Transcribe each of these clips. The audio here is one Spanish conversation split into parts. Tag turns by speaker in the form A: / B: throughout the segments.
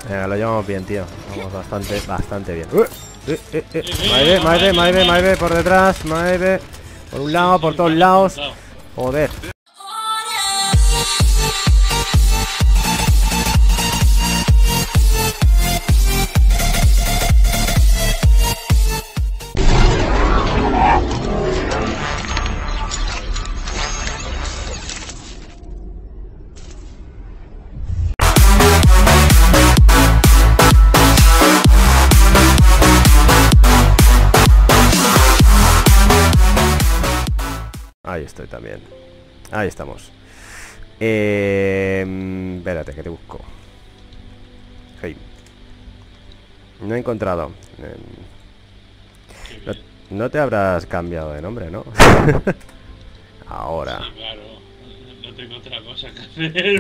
A: Lo llevamos bien, tío. Vamos bastante bien. Maeve, por detrás, Maeve. Por un lado, por todos lados. Joder. Ahí estoy también. Ahí estamos. Espérate, que te busco. Hey. No he encontrado. No te habrás cambiado de nombre, ¿no? Ahora.
B: Sí, claro. No tengo otra cosa que hacer.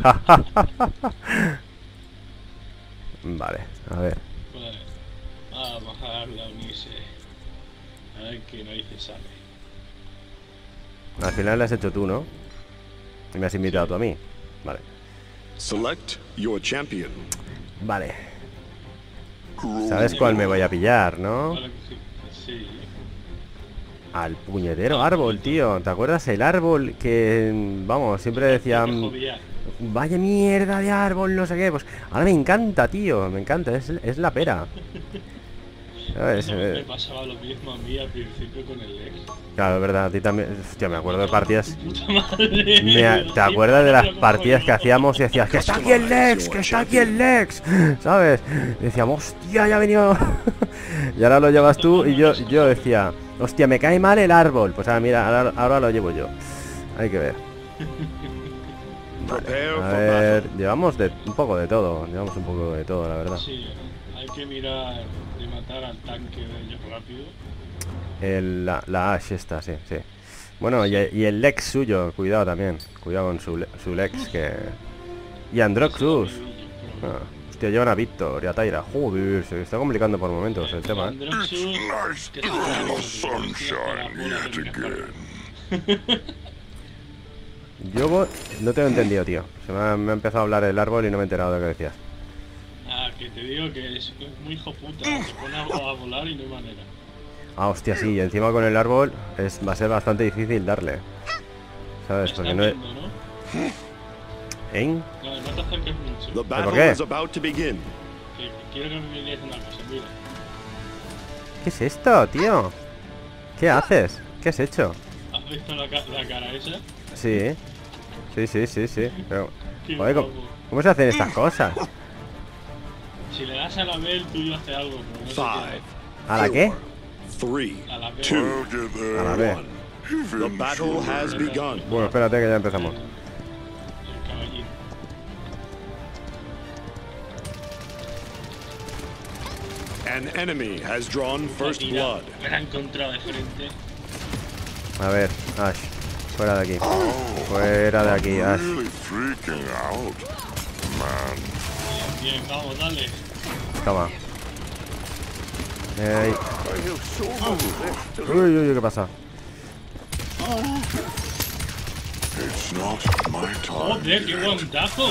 A: Vale, a ver.
B: Vale. A bajar la unise. A ver qué narices sale.
A: Al final lo has hecho tú, ¿no? Y me has invitado tú a mí. Vale.
C: Select your champion.
A: Vale. ¿Sabes cuál me voy a pillar, no?
B: Vale, sí.
A: Al puñetero árbol, tío. ¿Te acuerdas el árbol que, vamos, siempre decían... Vaya mierda de árbol, no sé qué. Pues ahora me encanta, tío. Me encanta, es la pera. ¿Sabes?
B: No, me pasaba lo mismo a mí al principio con el Lex.
A: Claro, es verdad, a ti también. Hostia, me acuerdo de partidas.
B: Puta madre.
A: ¿Te acuerdas de las partidas que hacíamos y decías que está aquí el Lex, que está aquí el Lex? ¿Sabes? Y decíamos, hostia, ya ha venido. Y ahora lo llevas tú y yo decía, hostia, me cae mal el árbol. Pues ahora mira, ahora lo llevo yo. Hay que ver. Vale, a ver, llevamos un poco de todo. Llevamos un poco de todo, la verdad.
B: Sí, hay que mirar de matar al tanque de ellos rápido.
A: La Ash esta, sí. Bueno, y el Lex suyo, cuidado también. Cuidado con su Lex, que... Y Androxus. Hostia, llevan a Víctor y a Tyra. Joder, se está complicando por momentos el tema, Yo no te lo he entendido, tío. Me ha empezado a hablar el árbol y no me he enterado de lo que decías.
B: Ah, que te digo que es muy hijo puta. Se pone a volar y no hay manera.
A: Ah, hostia, sí, y encima con el árbol va a ser bastante difícil darle. ¿Sabes? Porque no es... ¿Eh?
B: No, no te acerques mucho.
C: The battle
A: ¿Por qué?
C: is about to begin.
B: Que quiero que me digas una cosa, mira.
A: ¿Qué es esto, tío? ¿Qué haces? ¿Qué has hecho?
B: ¿Has visto la cara esa?
A: Sí. Sí. Pero,
B: Qué
A: joder,
B: guapo.
A: ¿cómo se hacen estas cosas?
B: Si le das a la B, el tuyo hace algo, pero no sé
C: 5,
A: ¿A la qué?
C: 3,
B: A la B.
C: 2,
A: A la B.
C: 1. The battle has begun.
A: Bueno, espérate que ya empezamos.
B: El caballito.
C: An enemy has drawn first
B: Mira,
C: blood.
B: me la he encontrado de frente.
A: A ver, Ash. Fuera de aquí. Fuera de aquí, Ash.
B: Bien, vamos, dale.
A: Toma. Ey. Uy, ¿qué pasa?
B: Joder, qué guantazo.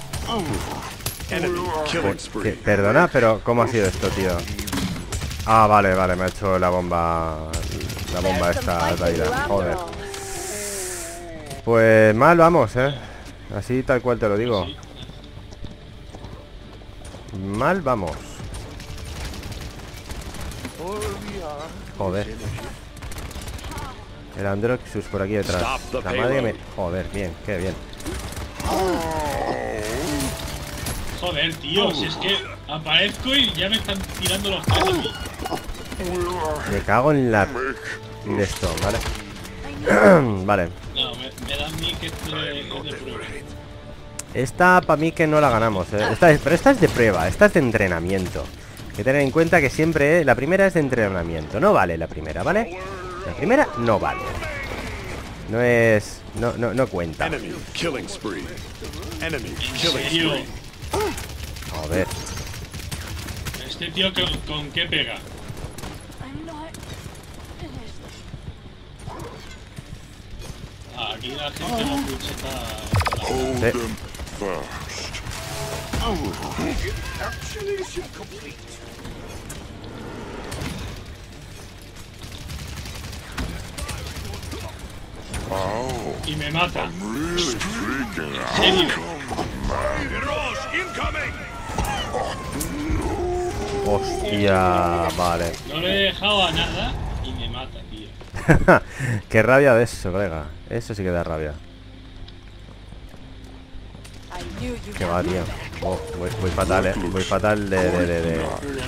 C: Enemy killing spree.
A: Perdona, pero ¿cómo ha sido esto, tío? Ah, vale, me ha hecho la bomba. La bomba esta, Tyra. Joder. Pues mal vamos, así tal cual te lo digo. Mal vamos. Joder. El Androxus por aquí detrás. La madre me... Joder, bien, qué bien.
B: Joder, tío, si es que aparezco y ya me están tirando los pelos a mí.
A: Me cago en la... de esto, ¿vale? Vale.
B: No, me da a mí que esto es de prueba.
A: Esta para mí que no la ganamos, pero esta es de prueba, esta es de entrenamiento. Hay que tener en cuenta que siempre la primera es de entrenamiento. No vale la primera, ¿vale? La primera no vale. No es... No cuenta.
C: Enemy killing spree. Enemy
B: ¿En
C: killing
B: serio?
C: spree.
A: Joder.
B: ¿Este tío con qué pega? Ah, aquí la gente no escucha.
A: Sí.
B: Y me mata. ¿En serio?
A: Hostia, vale.
B: No le he dejado a nada y me mata, tío.
A: Qué rabia de eso, colega. Eso sí que da rabia. Que va, tío. Oh, voy fatal, voy fatal de...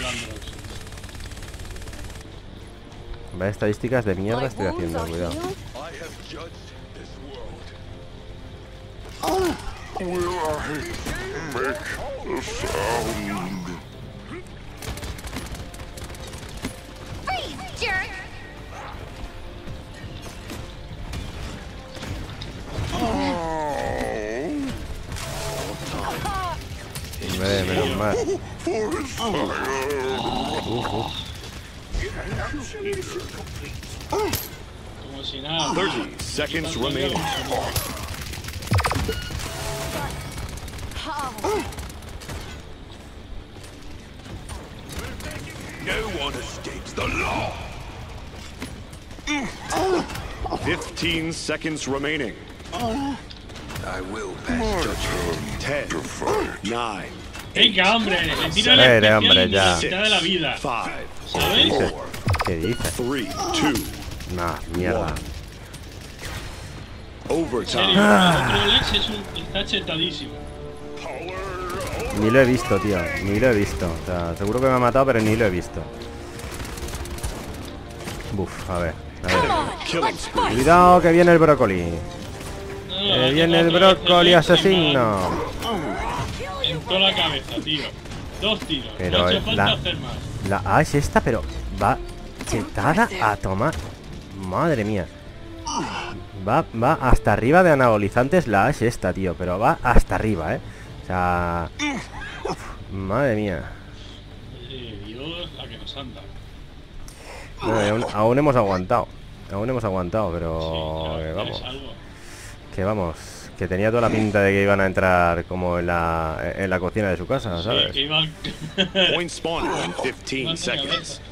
A: Vaya estadísticas de mierda estoy haciendo, cuidado. Menos mal.
B: Como si nada.
C: 30 seconds remaining. No one escapes the law. 15 seconds remaining. I will pass judgment. 10, 9.
B: Venga, hombre, le tiro el
A: Hombre,
B: especial
A: hombre,
B: y
A: ya.
B: la mitad de la vida.
C: 5,
B: ¿Sabes?
C: 4,
A: ¿Qué dices?
C: 3, 2,
A: Nah, mierda.
B: En serio,
C: overtime.
B: el otro Lex está chetadísimo.
A: Ni lo he visto, tío. Ni lo he visto. O sea, seguro que me ha matado, pero ni lo he visto. Buf, a ver.
C: Killing spree.
A: Cuidado que viene el brócoli.
B: No,
A: Viene el
B: otra vez
A: brócoli
B: Lex
A: asesino.
B: en toda la cabeza, tío. 2 tiros.
A: Pero
B: no ha hecho falta
A: la-
B: hacer más.
A: La A es esta, pero va chetada a tomar. Madre mía. Va hasta arriba de anabolizantes. La A es esta, tío. Pero va hasta arriba, O sea... Madre mía.
B: Dios, la que nos anda.
A: Bueno, aún hemos aguantado. Aún hemos aguantado, pero...
B: Sí,
A: que
B: pero
A: vamos.
B: es algo.
A: Que vamos. Que tenía toda la pinta de que iban a entrar como en la cocina de su casa,
B: Sí,
A: ¿sabes?
B: que iban.
C: Point spawner in 15
B: Manda
C: seconds.
B: cabeza.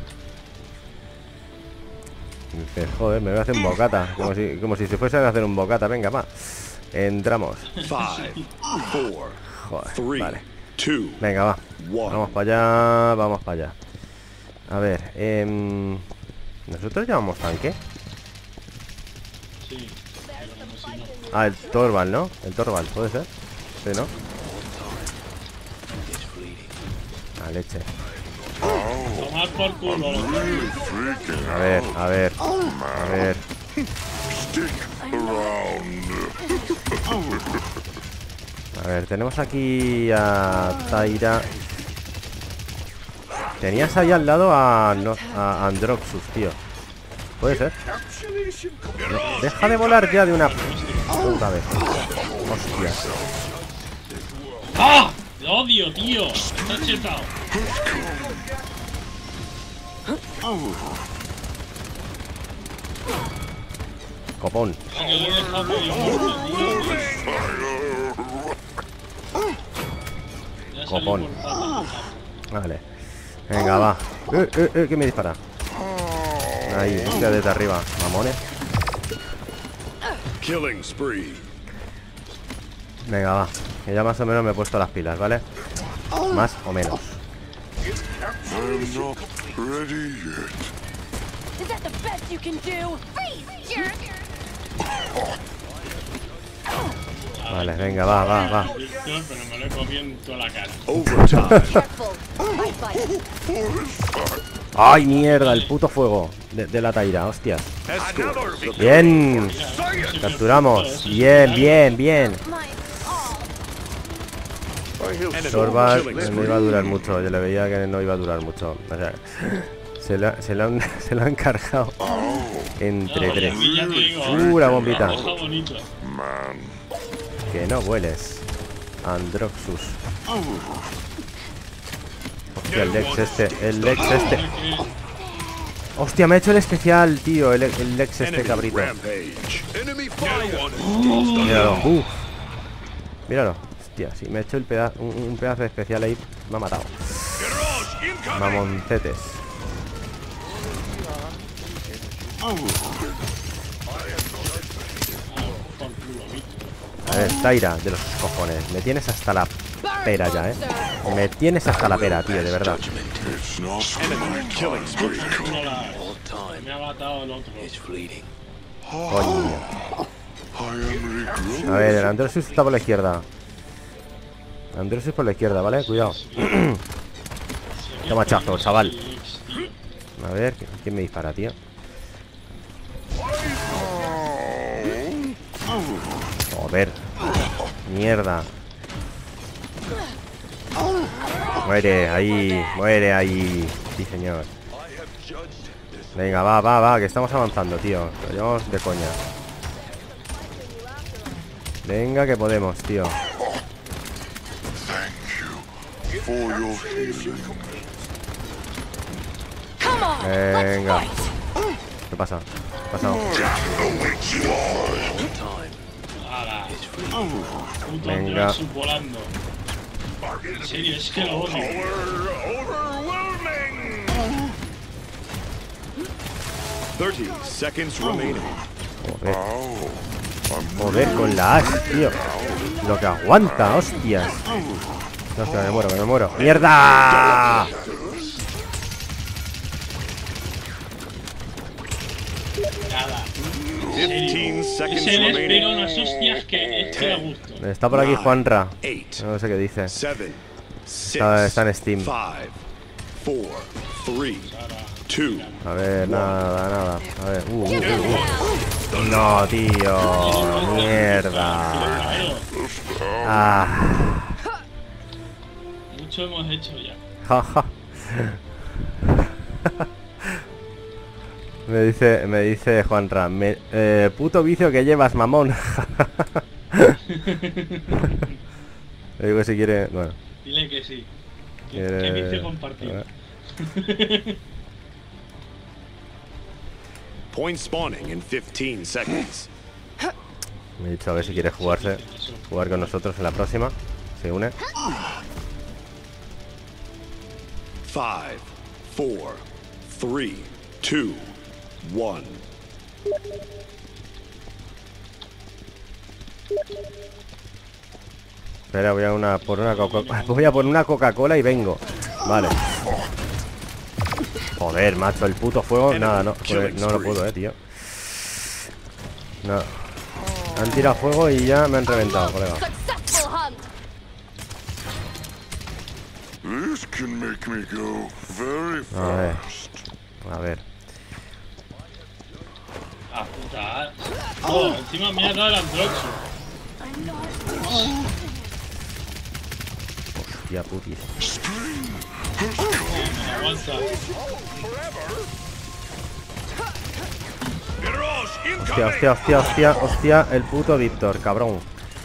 A: Dices, joder, me voy a hacer un bocata. Como si se fuesen a hacer un bocata. Venga, va. Entramos.
C: 5, 4,
A: Joder,
C: 3,
A: vale.
C: 2,
A: Venga, va.
C: 1.
A: Vamos para allá, vamos para allá. A ver, ¿nosotros llevamos tanque?
B: Sí, pero como si no.
A: Ah, el Torvald, ¿no? El Torvald, ¿puede ser? Sí, ¿no? A leche.
B: Tomar por culo.
A: A ver, a ver. A ver. A ver, tenemos aquí a Taira. Tenías ahí al lado a Androxus, tío. ¿Puede ser? Deja de volar ya de una puta vez. Hostias.
B: ¡Ah! ¡Lo odio, tío! Está chetado.
A: Copón.
B: Que lo he dejado medio muerto, tío. Ya salió
A: Copón.
B: por falta.
A: Vale. Venga, va. ¿Qué me dispara? Ahí, ya desde arriba. Mamones.
C: Killing spree.
A: Venga, va. Que ya más o menos me he puesto las pilas, ¿vale? Más o menos.
D: I'm not ready yet.
E: Is that the best you can do? Freeze, jerk!
A: Vale, venga, va.
B: Víctor, pero me lo he comido en toda la cara.
C: Overtime.
E: Careful. Bite, bite.
A: ¡Ay, mierda! El puto fuego de la Taira, hostias.
C: Escort.
A: Bien. Capturamos. Bien.
E: My
C: Enemy
A: Torvald
C: killing
A: no iba a
C: spree.
A: durar mucho. Yo le veía que no iba a durar mucho. O sea, se lo han cargado entre
B: No,
A: tres.
B: y ya te digo,
A: La bombita.
B: está bonito.
D: Man,
A: Que no hueles. Androxus. Hostia, el Lex este. Hostia, me ha hecho el especial, tío. El Lex este
C: Enemy
A: cabrito.
C: rampage. Enemy fire. No one escapes the
A: Míralo. Míralo. Hostia, si me he hecho el un pedazo de especial ahí, me ha matado. Mamoncetes. A ver, Taira, de los cojones. Me tienes hasta la pera ya, Me tienes hasta la pera, tío, de verdad.
B: Me ha matado el otro.
A: Coño. A ver, el Androsus está por la izquierda. Androsus por la izquierda, ¿vale? Cuidado. Toma machazo, chaval. A ver, ¿quién me dispara, tío? Joder. Mierda. Muere ahí. Sí, señor. Venga, va, que estamos avanzando, tío. Lo llevamos de coña. Venga, que podemos, tío. Venga. ¿Qué pasa? ¿Qué ha pasado? Venga.
B: Volando. En serio, es que lo odio.
A: Joder. Joder, con la Ash, tío. Lo que aguanta, hostias. No, que me muero. ¡Mierda!
B: Nada. Ese les pega unas hostias que es que da gusto.
A: Está por aquí Juanra. No sé qué dice. Está en Steam. A ver, nada. A ver. No, tío. Mierda.
B: Mucho hemos hecho ya.
A: Jaja. Me dice Juanra, puto vicio que llevas, mamón. Le digo que si quiere, bueno.
B: Dile que sí. Que vicio compartido.
C: Point spawning in 15 seconds.
A: Me he dicho a ver si quiere jugar con nosotros en la próxima. Se une.
C: 5, 4, 3, 2, 1.
A: Espera, voy a por una Coca-Cola y vengo. Vale. Joder, macho, el puto fuego. Nada, no lo puedo, tío. No. Han tirado fuego y ya me han reventado, colega.
D: This can make me go very fast.
A: A ver.
B: Ah, puta. Oh, encima me ha dado el Androxo.
A: Hostia, putis.
B: Me aguanta.
A: Hostia, el puto Víctor, cabrón.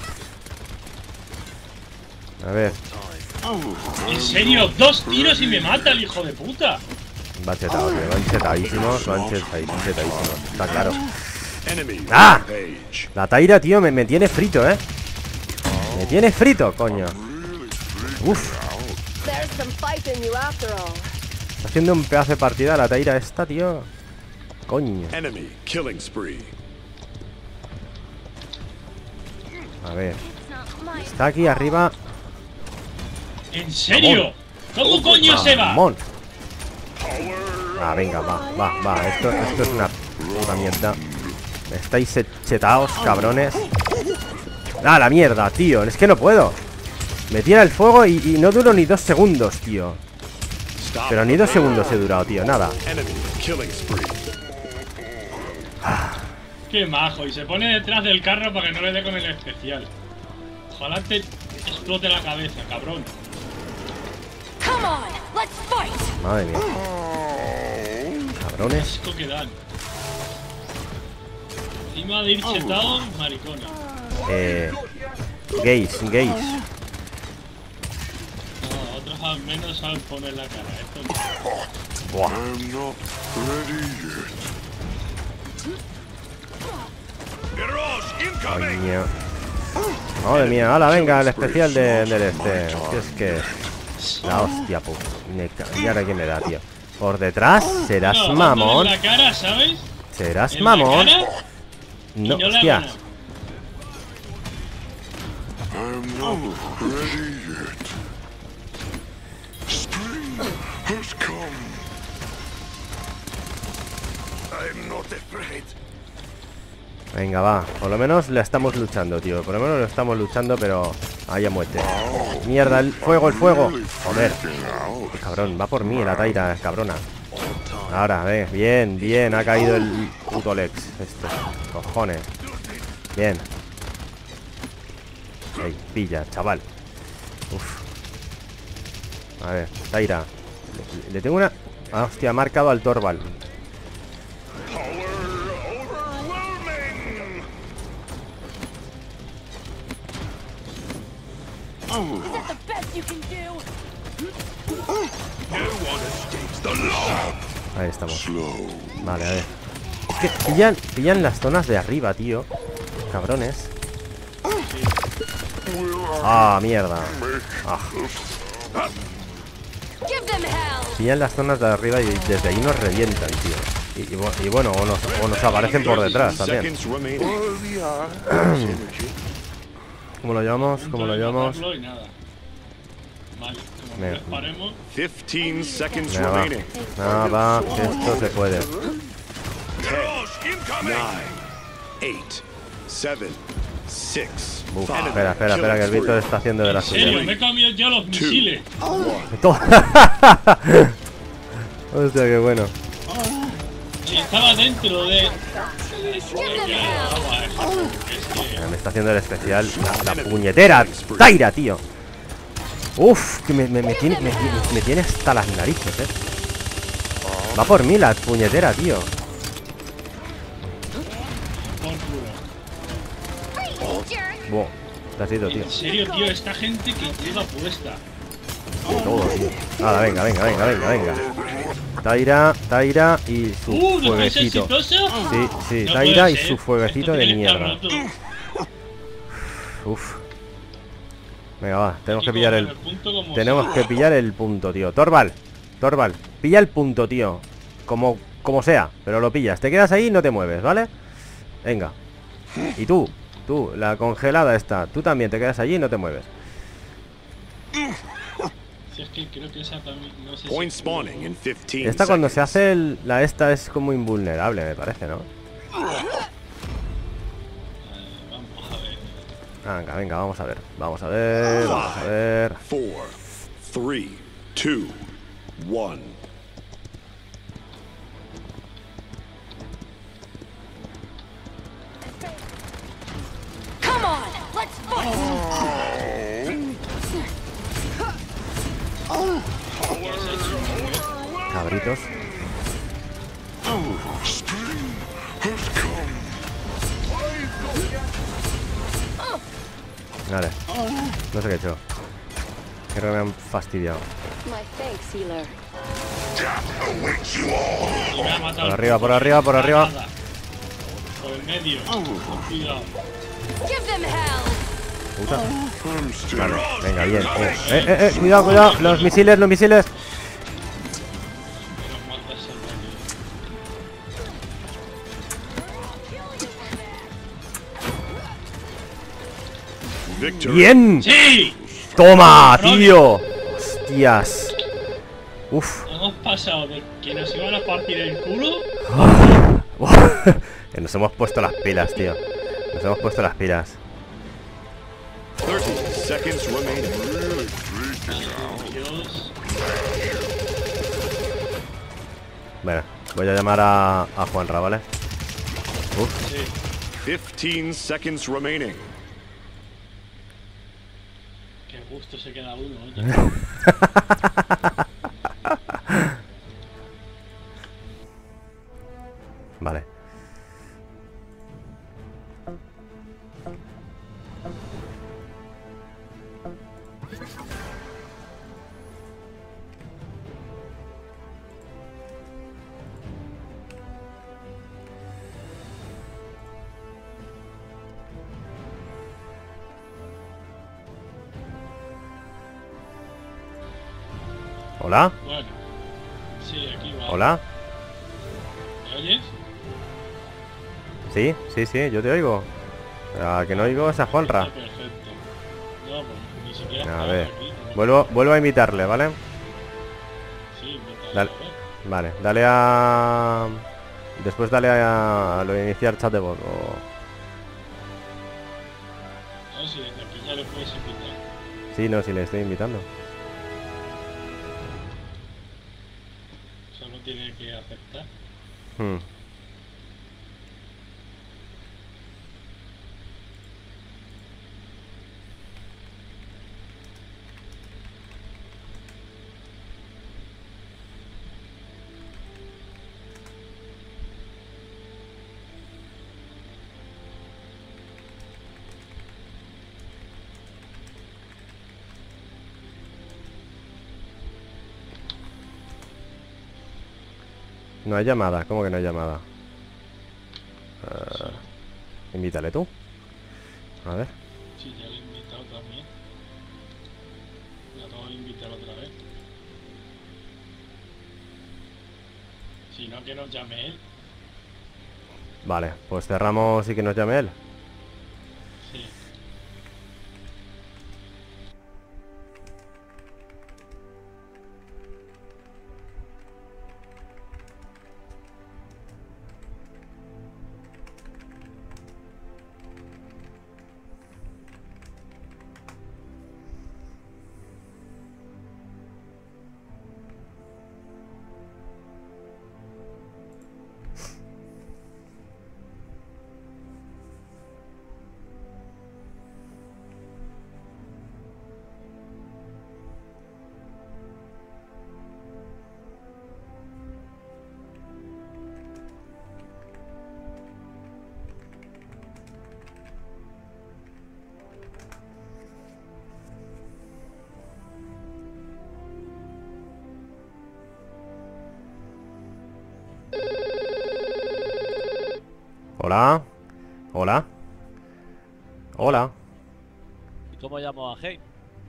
A: A ver.
B: ¿En serio? 2 tiros y me mata el hijo de puta.
A: Va chetado, tío. Van chetadísimos. Está claro.
C: Enemy
A: ¡Ah!
C: rampage.
A: La Taira, tío, me tiene frito, Me tiene frito, coño. Uf. Está haciendo un pedazo de partida la Taira esta, tío. Coño.
C: Enemy killing spree.
A: A ver. Está aquí arriba.
B: ¿En serio? ¿Cómo coño se va?
A: Mamón. Venga, va. Esto es una puta mierda. Estáis chetaos, cabrones. La mierda, tío. Es que no puedo. Me tira el fuego y no duro ni 2 segundos, tío. Pero ni 2 segundos he durado, tío. Nada.
C: Enemy killing spree.
B: Qué majo. Y se pone detrás del carro para que no le dé con el especial. Ojalá te explote la cabeza, cabrón.
A: Madre mía. Cabrones.
B: Asco que dan. Encima de ir chetado, maricona.
A: Gays.
B: No, otros al menos saben poner la cara. Esto no.
A: Buah.
D: I'm not ready yet.
C: Mirage incoming.
A: Coño. Madre mía, hala, venga, el especial del este. Si es que... La hostia, pues. ¿Y ahora qué me da, tío? Por detrás, serás
B: No,
A: mamón.
B: en la cara, ¿sabes?
A: Serás
B: En
A: mamón.
B: la cara,
A: No,
B: y no la
A: hostia.
B: gana.
D: I'm not ready yet. Spring has come. I'm not afraid.
A: Venga, va. Por lo menos la estamos luchando, tío. Por lo menos lo estamos luchando, pero... Ahí a muerte. Mierda, el fuego, el fuego. Joder. Qué cabrón, va por mí la Taira, cabrona. Ahora, bien, bien. Ha caído el puto Lex. Esto, cojones. Bien. Ey, pilla, chaval. Uf. A ver, Taira. Le tengo una... Ah, hostia, ha marcado al Torvald.
E: Is that the best you can do?
A: Ahí estamos.
D: Slow.
A: Vale, a ver. Es que pillan las zonas de arriba, tío. Cabrones. Ah, mierda. Ah.
E: Give them hell.
A: Pillan las zonas de arriba y desde ahí nos revientan, tío. Y bueno, o nos aparecen por detrás también.
C: Seconds remaining.
A: ¿Cómo lo llevamos? ¿Cómo lo llevamos?
B: Matarlo y nada. Vale, como
A: Venga.
B: nos paremos.
C: 15 seconds
A: Venga, va.
C: remaining.
A: Va, que esto se puede.
C: 9, 8, 7, 6.
A: Uf, espera, que el Víctor está haciendo de la
B: En serio,
A: suya.
B: me he cambiado ya los misiles.
A: Hostia, qué bueno.
B: Y estaba dentro de...
A: Me está haciendo el especial. La puñetera Taira, tío. Uf, que me tiene hasta las narices, Va por mí la puñetera, tío. Buah, te has ido, tío.
B: En serio, tío, esta gente que lleva puesta.
A: Todo, tío. Ahora, venga. Taira y su
B: ¿No es
A: fueguecito.
B: exitoso?
A: Sí,
B: No
A: Taira
B: puede
A: y
B: ser.
A: su fueguecito
B: Esto
A: de
B: tiene que estar
A: mierda.
B: roto.
A: Uf. Venga, va, tenemos que
B: Aquí
A: pillar
B: con
A: el...
B: punto como
A: Tenemos
B: sea.
A: que pillar el punto, tío. Torvald, pilla el punto, tío. Como sea, pero lo pillas. Te quedas ahí y no te mueves, ¿vale? Venga. Y tú, la congelada esta. Tú también te quedas allí y no te mueves.
B: Si es que creo que esa también... No sé
C: Point
B: si...
C: spawning in 15
A: Esta cuando se
C: seconds.
A: hace la esta es como invulnerable, me parece, ¿no?
B: Vamos a ver.
A: Venga, vamos a ver. Vamos a ver.
C: 4, 3, 2, 1.
E: Come on, let's fight.
A: Cabritos. Vale. No sé qué he hecho. Creo que me han fastidiado.
E: My thanks, healer.
B: Y me ha matado.
A: Por arriba, por arriba, por arriba.
B: Nada. Por el medio. Cuidado.
E: Give them hell.
A: Puta.
D: I'm still
A: Vale, venga, bien. Cuidado. Los misiles.
B: Menos mal que has salvado.
C: Victory.
A: ¡Bien!
B: ¡Sí!
A: ¡Toma, tío! ¡Hostias! Uf.
B: Hemos pasado de que nos iban a partir el culo.
A: Que nos hemos puesto las pilas, tío. Nos hemos puesto las pilas.
C: 30 seconds remaining.
B: Dios.
A: Bueno, voy a llamar a Juanra, ¿vale? Uf.
B: Sí.
C: 15 seconds remaining.
B: Qué gusto se queda uno, oye.
A: Vale. ¿Hola?
B: Bueno. Sí, aquí va.
A: ¿Hola?
B: ¿Me oyes?
A: Sí, sí, sí, yo te oigo. A que no oigo es a Juanra.
B: Está perfecto. No, pues ni siquiera
A: A
B: estaba
A: ver,
B: aquí. ¿No?
A: vuelvo a invitarle, ¿vale?
B: Sí, invítale,
A: Dale.
B: a ver.
A: Vale, dale a... Después dale a lo de iniciar chat de voz o...
B: No, si desde aquí ya le puedes invitar.
A: Sí, no, si le estoy invitando.
B: Solo tiene que aceptar.
A: Hmm. No hay llamada, ¿cómo que no hay llamada? Invítale tú. A ver.
B: Sí, ya le he invitado también. La acabo de invitar otra vez. Si no, que nos llame él.
A: Vale, pues cerramos y que nos llame él.
B: Sí.
A: Hola. Hola. Hola.
F: ¿Y cómo llamo a Hey?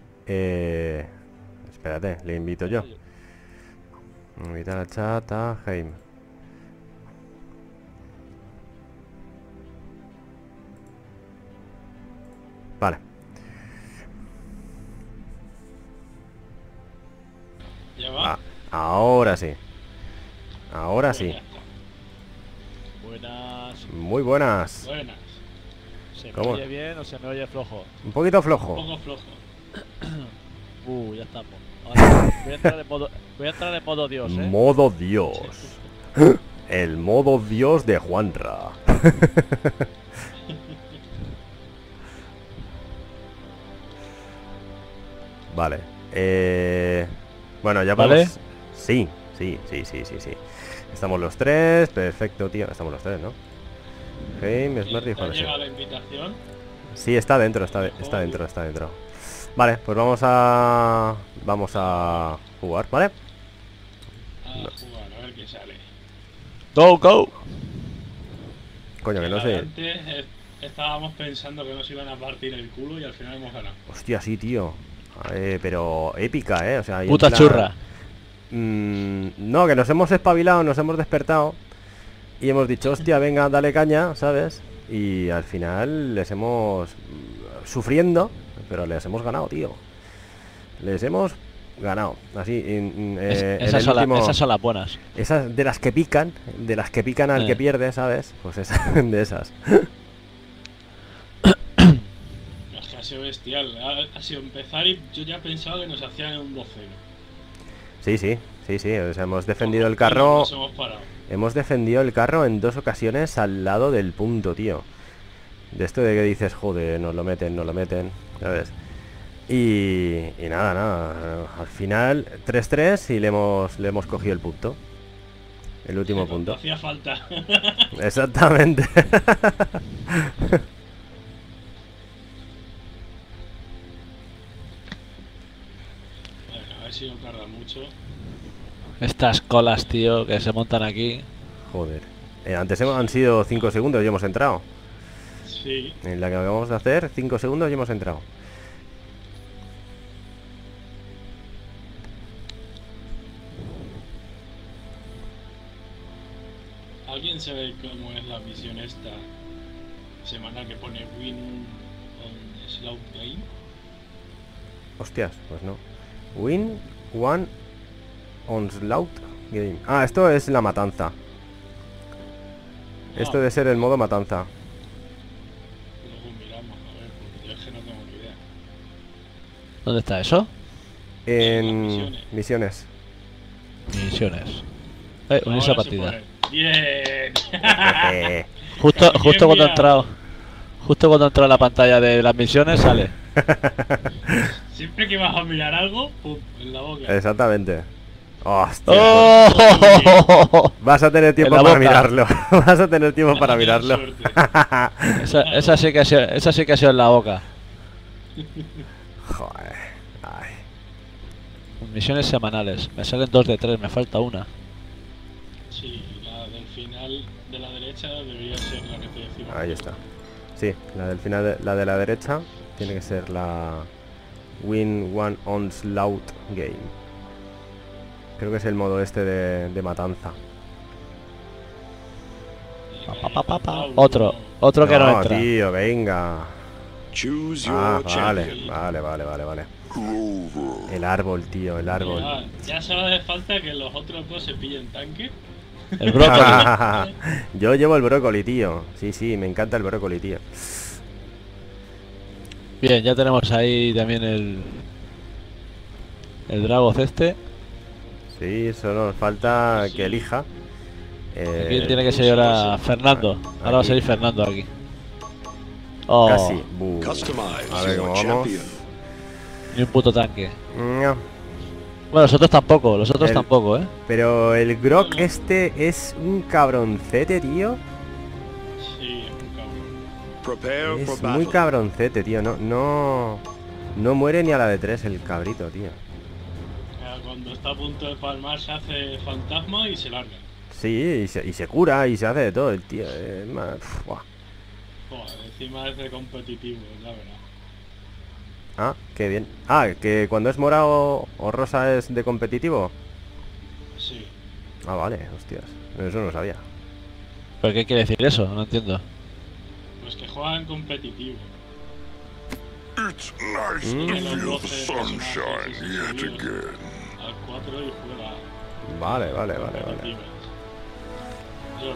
A: Espérate, le invito yo. Invitar al chat a Heim. Vale.
B: ¿Ya va?
A: Ahora sí. Ahora
B: Pues
A: sí.
B: ya está.
F: Buenas.
A: Muy buenas.
B: Buenas.
F: ¿Se me
A: ¿Cómo?
F: oye bien o se me oye flojo?
A: Un poquito
B: Un
A: flojo.
B: poco flojo.
F: Ya estamos. Ahora, voy a entrar en modo Dios, ¿eh?
A: Modo Dios. El modo Dios de Juanra. Vale. Bueno, ya
F: ¿Vale?
A: vamos. Sí, sí, sí, sí, sí, sí. Estamos los tres. Perfecto, tío. Estamos los tres, ¿no? Heim, Smarty y
B: ¿Te ha
A: Juan. Sí.
B: llegado la invitación?
A: Sí, está dentro, está dentro, está dentro. Vale, pues vamos a jugar, ¿vale?
B: A jugar, a ver qué sale.
F: Go, go.
A: Coño, que no
B: La
A: sé.
B: de antes estábamos pensando que nos iban a partir el culo y al final hemos ganado.
A: Hostia, sí, tío. Pero épica, ¿eh? O sea, ahí en
F: Puta
A: plan-
F: churra.
A: No, que nos hemos espabilado, nos hemos despertado y hemos dicho, hostia, venga, dale caña, ¿sabes? Y al final les hemos... sufriendo, pero les hemos ganado, tío. Les hemos ganado. Así, en
F: Esas
A: el
F: son,
A: último...
F: esas son las buenas.
A: Esas de las que pican al que pierde, ¿sabes? Pues esas, de esas.
B: Es que ha sido bestial. Ha sido empezar y yo ya pensaba que nos hacían un 2-0.
A: Sí, sí, sí, sí. O sea, hemos defendido el
B: Y
A: carro.
B: nos hemos parado.
A: Hemos defendido el carro en 2 ocasiones al lado del punto, tío. De esto de que dices, joder, nos lo meten, ¿sabes? Y nada, nada. Al final, 3-3 y le hemos cogido el punto. El último
B: Que cuando
A: punto.
B: hacía falta.
A: Exactamente.
B: Bueno, a ver si no tarda mucho.
F: Estas colas, tío, que se montan aquí.
A: Joder. Antes han sido 5 segundos y hemos entrado.
B: Sí.
A: En la que acabamos de hacer, 5 segundos y hemos entrado.
B: ¿Alguien sabe cómo es la misión esta semanal que pone Win on Slow Game?
A: Hostias, pues no. Win one onslaught game. Ah, esto es la matanza. Esto debe ser el modo matanza.
B: Luego miramos, a ver, porque yo es que no tengo ni idea.
F: ¿Dónde está eso?
A: En misiones.
F: Misiones. Unirse a
B: Ahora se
F: partida.
B: pone. ¡Bien!
F: Justo
B: Bien
F: cuando he
B: mirado.
F: entrado. Justo cuando he entrado en la pantalla de las misiones sale.
B: Siempre que vas a mirar algo, pum, en la boca.
A: Exactamente. Hostia.
F: ¡Oh!
A: Vas a tener tiempo
F: En la
A: para
F: boca.
A: mirarlo. Vas a tener tiempo para
B: Vas a tener
A: mirarlo.
B: suerte.
F: Esa sí que ha sido en la boca.
A: Joder. Ay.
F: Misiones semanales. Me salen 2 de 3, me falta una.
B: Sí, la del final de la derecha debería ser la que te decimos.
A: Ahí está. Sí, la del final, la de la derecha tiene que ser la Win One Onslaught Game. Creo que es el modo este de matanza.
F: Otro que no entra.
A: tío, venga.
C: Choose your
A: Ah,
C: champion.
A: vale. El árbol, tío, el árbol.
B: Ya solo hace falta que los otros dos se pillen tanque.
F: El brócoli.
A: Yo llevo el brócoli, tío. Sí, me encanta el brócoli, tío.
F: Bien, ya tenemos ahí también el Dragos este.
A: Sí, solo nos falta que elija.
F: Aquí tiene que ser ahora Fernando. Ahora va a salir Fernando aquí. Oh,
A: Casi.
C: Customize
A: A ver
C: your
A: cómo vamos.
C: champion.
F: ni un puto tanque.
A: No.
F: Bueno, los otros tampoco, ¿eh?
A: Pero el grog este es un cabroncete, tío.
B: Sí, es un cabrón.
C: Prepare for
A: Es muy
C: battle.
A: cabroncete, tío. No muere ni a la de 3 el cabrito, tío.
B: Cuando está a punto de palmar se hace fantasma y se larga.
A: Sí, y se cura y se hace de todo el tío. Buah.
B: Joder, encima es de competitivo, la verdad.
A: Ah, qué bien. Ah, que cuando es morado o rosa es de competitivo.
B: Sí.
A: Ah, vale, hostias. Eso no sabía.
F: ¿Pero qué quiere decir eso? No entiendo.
B: Pues que juegan competitivo.
D: It's nice to
B: Tiene los
D: feel
B: 12
D: the sunshine
B: personajes
D: yet
B: subidos
D: again.
B: al 4 y juega
A: Vale.
B: competitivas. Yo,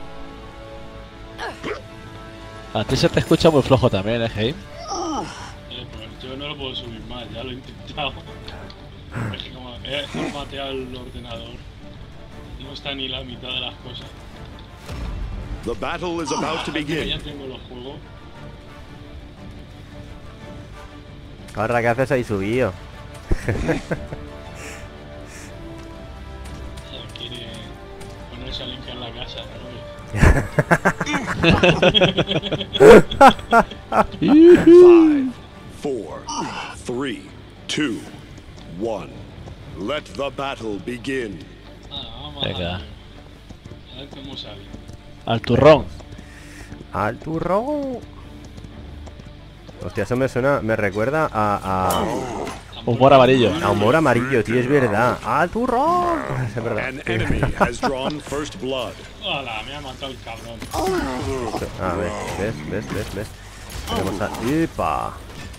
F: A ti se te escucha muy flojo también, ¿eh, Heim?
B: pues yo no lo puedo subir más, ya lo he intentado. Es que como he formateado el ordenador, no está ni la mitad de las cosas.
C: The battle is about to
B: Así que
C: begin.
B: ya tengo los juegos.
A: Ahora, ¿qué haces ahí subido?
B: Quiere ponerse a limpiar la casa, ¿no?
C: 5, 4, 3, 2, 1. Let the battle begin.
B: Vamos
F: Venga.
B: a ver cómo sale.
F: Al turrón.
A: Al turrón. Hostia, eso me suena, me recuerda a
F: Humor amarillo.
A: humor amarillo, tío, es verdad. Al turrón. Es verdad.
C: An enemy has drawn first blood.
B: Hola, me ha matado el cabrón.
A: A ver, ¿ves? Tenemos a... ¡Epa!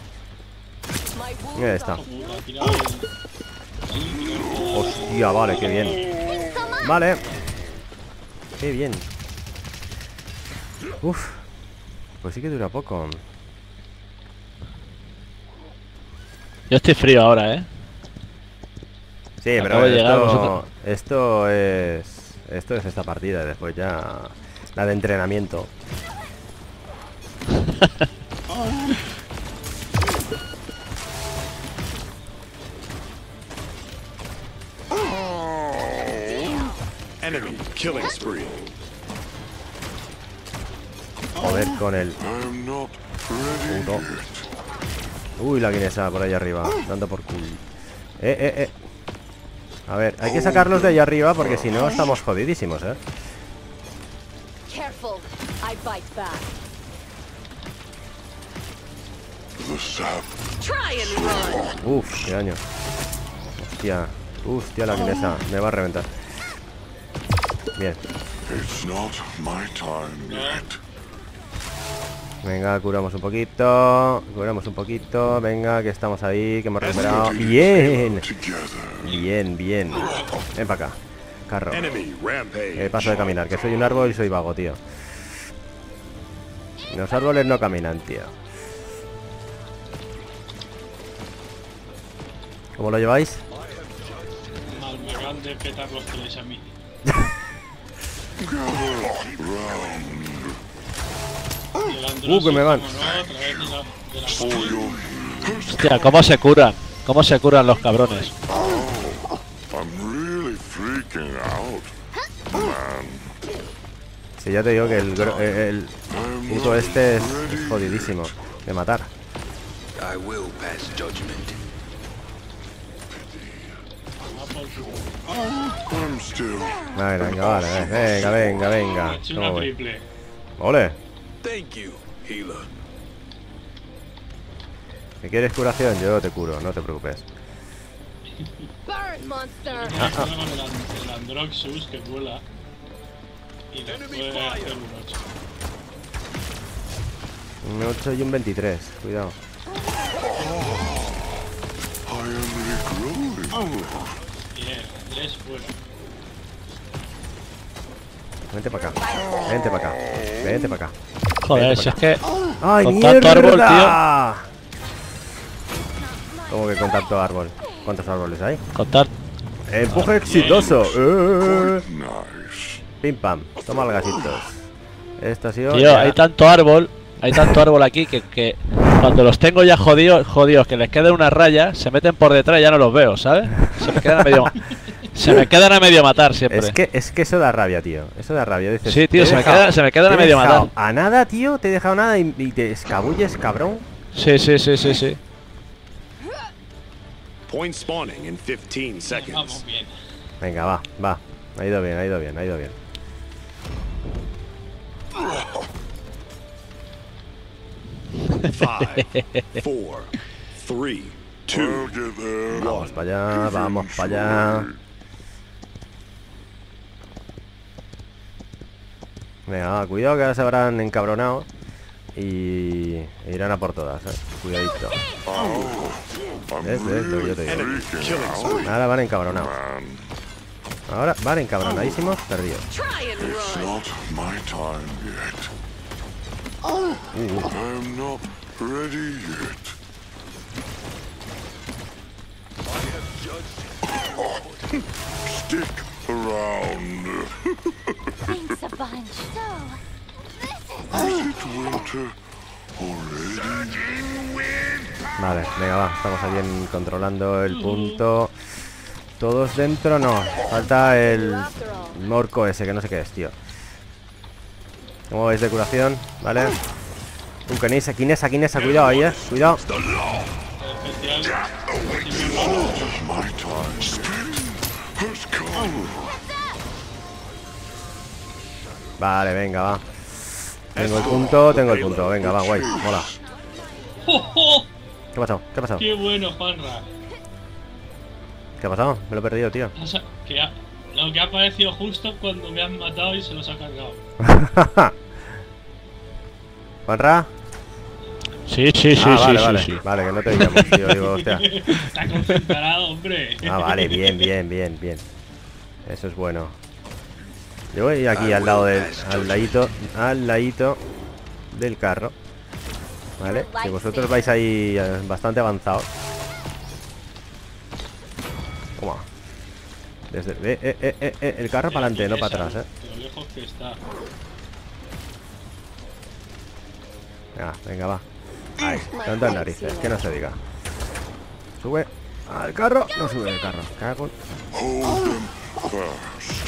A: Mira esta.
B: Puta, ha tirado el...
A: Hostia, vale, qué bien. Vale. Qué bien. Uf. Pues sí que dura poco.
F: Yo estoy frío ahora, ¿eh?
A: Sí, pero
F: Acabo de llegar, vosotros.
A: esto es esta partida. Después ya la de entrenamiento.
C: Enemy killing spree.
A: Joder con el
D: I'm not ready
A: puto.
D: yet.
A: Uy, la guinesa por ahí arriba, dando por culo. A ver, hay que sacarlos de ahí arriba porque si no estamos jodidísimos, ¿eh?
E: Careful. I bite back.
D: The sap.
E: Try and run.
A: Uf, qué daño. Hostia, la guinesa, me va a reventar. Bien.
D: It's not my time yet.
A: Venga, curamos un poquito. Curamos un poquito. Venga, que estamos ahí, que hemos recuperado. ¡Bien! Bien, bien. Ven para acá. Carro.
C: Enemy rampage.
A: Paso de caminar, que soy un árbol y soy vago, tío. Los árboles no caminan, tío. ¿Cómo lo lleváis?
B: Mal, me acaban de petar los tres a mí.
A: Que me van.
F: Hostia, ¿cómo se curan? ¿Cómo se curan los cabrones?
D: I'm really freaking out, man.
A: Si ya te digo que el puto este es jodidísimo de matar.
G: I will pass judgment.
D: I'm still.
A: Vale, venga, vale, venga, venga, venga.
B: He hecho
A: ¿Cómo
B: una
A: voy?
B: triple.
A: ¡Ole!
G: Thank you, healer.
A: Si quieres curación, yo te curo, no te preocupes.
E: Burn, monster!
B: Con el Androxus que vuela y le puede hacer un 8.
A: Un 8 y un 23, cuidado.
D: I am regrowing.
B: Bien, les fuera.
A: Vente para acá, vente para acá, vente para acá.
F: Joder, si es que
A: ¡Ay,
F: con
A: mierda!
F: tanto árbol,
A: ¿Cómo que con tanto árbol? ¿Cuántos árboles hay?
F: contar.
A: ¡Empuje exitoso!
D: Nice.
A: Pim pam, toma el gasitos. Esto ha sido...
F: Tío,
A: ya.
F: hay tanto árbol aquí que cuando los tengo ya jodidos, que les quede una raya, se meten por detrás y ya no los veo, ¿sabes? Se me quedan a medio matar siempre.
A: Es que eso da rabia, tío. Eso da rabia. Dices,
F: Sí, tío,
A: te he
F: se me quedan a
A: te he
F: medio
A: dejado
F: matar.
A: a nada, tío, te he dejado nada y te escabulles, cabrón.
F: Sí, sí, sí, sí, sí.
C: Point spawning in 15 seconds.
B: Vamos bien.
A: Venga, va, va. Ha ido bien, ha ido bien, ha ido bien.
C: 5, 4, 3, 2,
D: I'll get there.
A: Vamos para allá, vamos para allá. Venga, va, cuidado que ahora se habrán encabronado y irán a por todas, cuidadito. Es lo que yo te digo.
D: Freaking out,
A: Ahora van encabronados.
D: man.
A: Ahora van encabronadísimos, perdidos.
E: Try and
D: It's
E: run!
D: not my time yet. I'm not ready yet. Stick around.
E: Thanks a bunch. So,
D: Is it winter already?
A: Vale, venga, va. Estamos aquí controlando el punto. ¿Todos dentro? No. Falta el morco ese, que no sé qué es, tío. ¿Cómo vais de curación? Vale. Kinesa, cuidado ahí, cuidado.
B: Especial.
D: My time has come.
A: Vale, venga, va. Tengo el punto. Venga, va, guay. Mola.
B: ¡Oh, oh!
A: ¿Qué ha pasado? ¿Qué ha pasado?
B: ¡Qué bueno, Juanra!
A: ¿Qué ha pasado? Me lo he perdido, tío.
B: Lo que ha aparecido justo cuando me han matado y se los ha cargado.
A: ¿Juanra?
F: Sí, sí, sí,
A: Ah,
F: sí,
A: vale,
F: sí,
A: vale.
F: sí.
A: Vale, que no te digamos, tío. Digo, hostia.
B: Está concentrado, hombre.
A: Ah, vale, bien, bien, bien, bien. Eso es bueno. Yo voy aquí al lado del... al ladito del carro. Vale, si vosotros vais ahí bastante avanzados. Toma. Desde el carro para adelante, no para atrás,
B: Lo lejos que está.
A: Venga, va. Ahí, tantas narices, que no se diga. Sube al carro, no sube el carro. Cago en...
D: Hold them fast.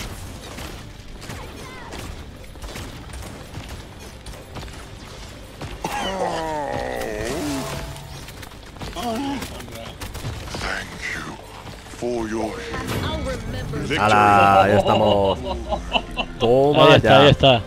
D: Thank you for your help.
E: I'll remember.
A: ¡Hala! Ya estamos. Toma
F: Ahí está,
A: ya.
F: ahí está.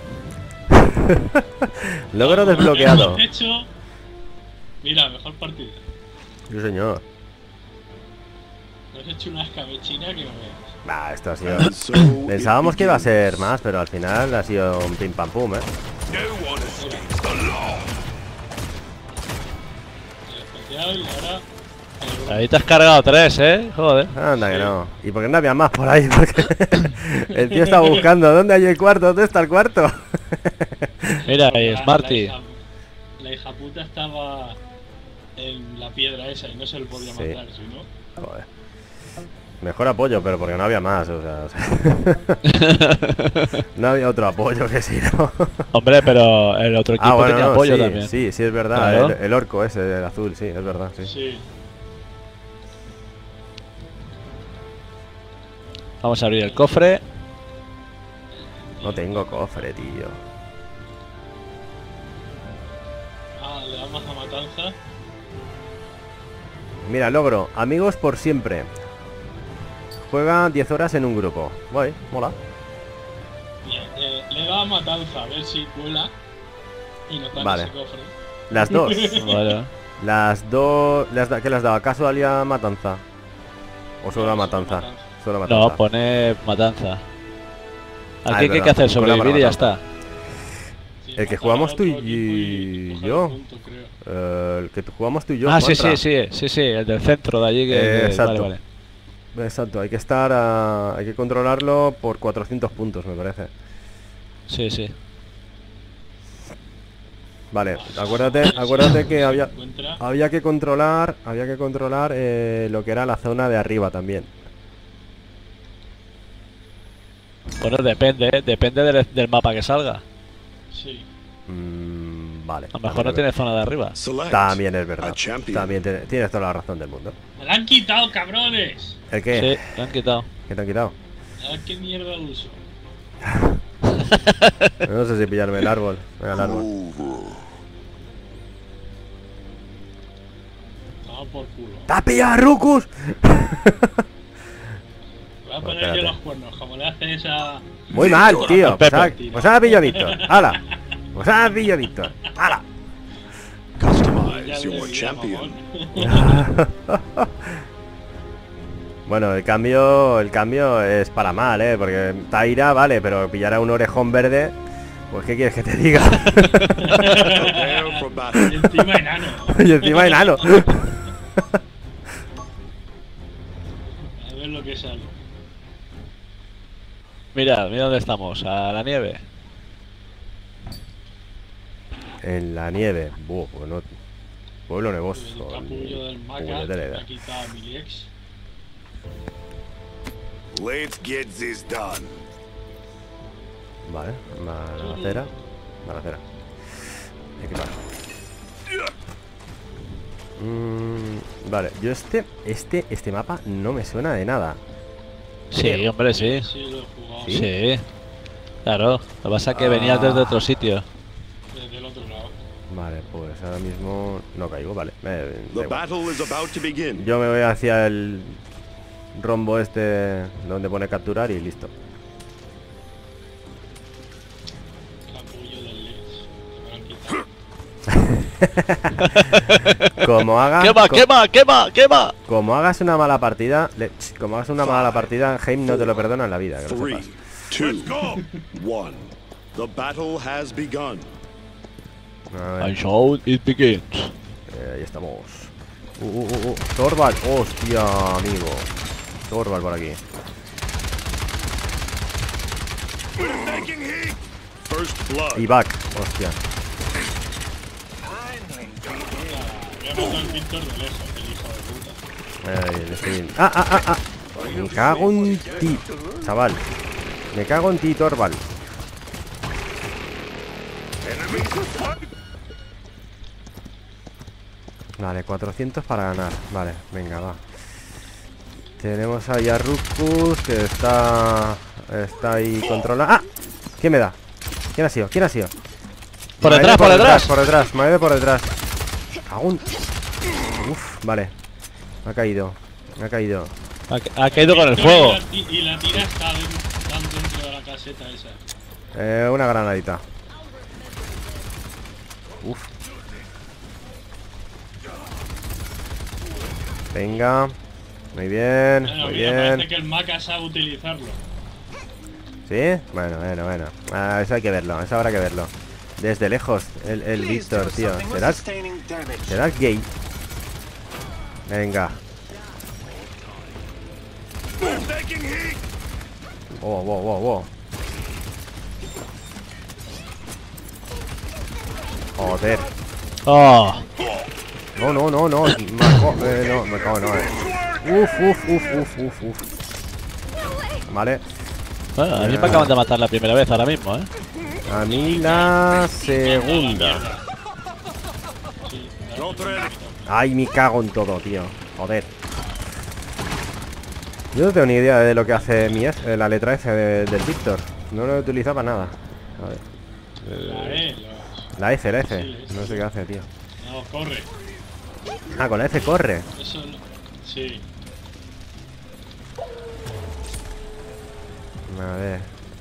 A: Logro desbloqueado.
B: Hemos hecho... Mira, mejor partida.
A: Sí, señor.
B: No has hecho una escabechina que no veas.
A: Bah, esto ha sido...
C: And so
A: Pensábamos
C: it
A: que iba a
C: begins.
A: ser más, pero al final ha sido un pim pam pum,
C: No one escapes the law.
B: El especial y ahora... el
F: Ahí te has cargado 3, joder.
A: Anda que no. ¿Y por qué no había más por ahí? Porque el tío estaba buscando. ¿Dónde hay el cuarto? ¿Dónde está el cuarto?
F: Mira, ahí
B: La-
F: Smarty.
B: La hija puta estaba en la piedra esa y no se le podía
A: Sí.
B: matar, si no.
A: Joder. Mejor apoyo, pero porque no había más, o sea... no había otro apoyo que si no...
F: Hombre, pero el otro equipo tenía
A: no,
F: apoyo
A: sí,
F: también.
A: sí, es verdad.
F: Claro.
A: El orco ese, el azul, sí, es verdad, sí.
B: Sí.
F: Vamos a abrir el cofre.
A: No tengo cofre, tío.
B: Ah, le damos a matanza.
A: Mira, logro. Amigos por siempre. Juega 10 horas en un grupo. Guay, mola.
B: Bien, le da a matanza a ver si cuela y nos dan
A: Vale.
B: ese cofre.
A: Las dos.
F: Vale.
A: Las dos... ¿Qué le has dado? ¿Casualidad matanza? ¿O solo la
B: No,
A: matanza?
B: solo matanza.
A: Solo matanza.
F: No, pone matanza.
A: Ah,
F: Aquí
A: es
F: ¿qué hay que
A: verdad,
F: hacer?
A: con la
F: Sobrevivir y ya
A: matanza.
F: está.
B: Sí,
A: El que
B: matar
A: jugamos
B: al
A: tú
B: otro
A: y
B: equipo coger
A: yo.
B: el punto, creo.
A: El que jugamos tú y yo.
F: Ah, sí,
A: Juanra.
F: sí, el del centro de allí. Que,
A: Exacto.
F: Vale.
A: Exacto, hay que hay que controlarlo por 400 puntos, me parece.
F: Sí.
A: Vale, acuérdate que había
B: Encuentra.
A: que controlar lo que era la zona de arriba también.
F: Bueno, depende del mapa que salga.
B: Sí.
A: Vale.
F: A lo mejor no tiene zona de arriba.
C: Select
A: También es verdad.
C: a champion.
A: También tienes toda la razón del mundo.
B: ¡Me la han quitado, cabrones!
A: ¿El qué?
F: Sí, lo han quitado.
A: ¿Qué te han quitado?
B: A ver qué mierda uso.
A: No sé si pillarme el árbol. Venga, el árbol.
B: Toma por culo.
A: ¡Te has pillado a Rucus!
B: Voy a poner
A: espérate.
B: yo los cuernos, como le haces a...
A: Muy mal, tío.
F: Pepe.
A: Pues ahora pillo a Víctor. ¡Hala! Pues ahora pillo a Víctor. ¡Hala!
B: Ya
C: Customize
B: le
C: your
B: decía,
C: champion.
B: mamón.
A: Bueno, el cambio es para mal, porque Taira, vale, pero pillar a un orejón verde, pues ¿qué quieres que te diga?
C: Prepare for
B: Y
C: battle.
B: encima enano.
A: Y encima enano.
B: A ver lo que sale.
F: Mira dónde estamos. A la nieve.
A: En la nieve. Buah, pues no. Pueblo
B: El
A: nevoso.
B: capullo del maca
A: Puñetera
B: me
A: idea.
B: ha quitado a mi ex.
C: Let's get this done.
A: Vale, balacera. Balacera. Equipar. Vale, yo este mapa no me suena de nada.
F: Sí, hombre, sí.
B: Sí, lo he jugado.
A: ¿Sí?
F: Sí. Claro. Lo que pasa es que venías desde otro sitio.
B: Desde el otro lado.
A: Vale, pues ahora mismo no caigo, vale. Da
C: The
A: igual.
C: battle is about to begin.
A: Yo me voy hacia el rombo este donde pone capturar y listo.
B: Capullo del ex. Me lo han quitado.
A: Como haga
F: ¡Quema!
A: como hagas una mala partida, como hagas una mala partida, Heim no te lo perdona en la vida, que lo
C: 3,
A: sepas.
C: 2, 1. The battle has begun.
A: A ver,
F: I shall it begins.
A: ahí estamos. Torvald, hostia, amigo. Torvald por aquí.
C: First blood.
A: Y back, hostia.
B: Voy a matar al Víctor de lejos, el hijo de puta.
A: Le estoy... Me cago en ti, chaval. Me cago en ti, Torvald. Vale, 400 para ganar. Vale, venga, va. Tenemos ahí a Rucus, que está ahí controlado. ¡Ah! ¿Quién me da? ¿Quién ha sido? ¿Quién ha sido?
F: Por
A: Me ha
F: detrás,
A: ido
F: por detrás.
A: Por detrás, me ha ido por detrás. Aún. Uf, vale. Me ha caído. Me ha caído.
F: Ha caído con el fuego.
B: Y la tira está dentro de la caseta esa.
A: Una granadita. Uf. Venga. Muy bien,
B: Bueno,
A: muy
B: mira,
A: bien.
B: parece que el Maca sabe utilizarlo.
A: ¿Sí? Bueno. Ah, eso hay que verlo, eso habrá que verlo. Desde lejos, el Víctor, tío. ¿Serás gay? Venga. Wow. Joder.
F: Oh,
A: No. Me cago, no. Uf. Vale.
F: bueno, a mí me acaban de matar la primera vez ahora mismo, ¿eh?
A: A mí la segunda. Ay, me cago en todo, tío. Joder. Yo no tengo ni idea de lo que hace mi F, la letra F del Víctor. No lo he utilizado para nada. A ver. La F. No sé qué hace, tío.
B: No, corre.
A: Ah, con la F corre.
B: Eso no. Sí.
A: A ver.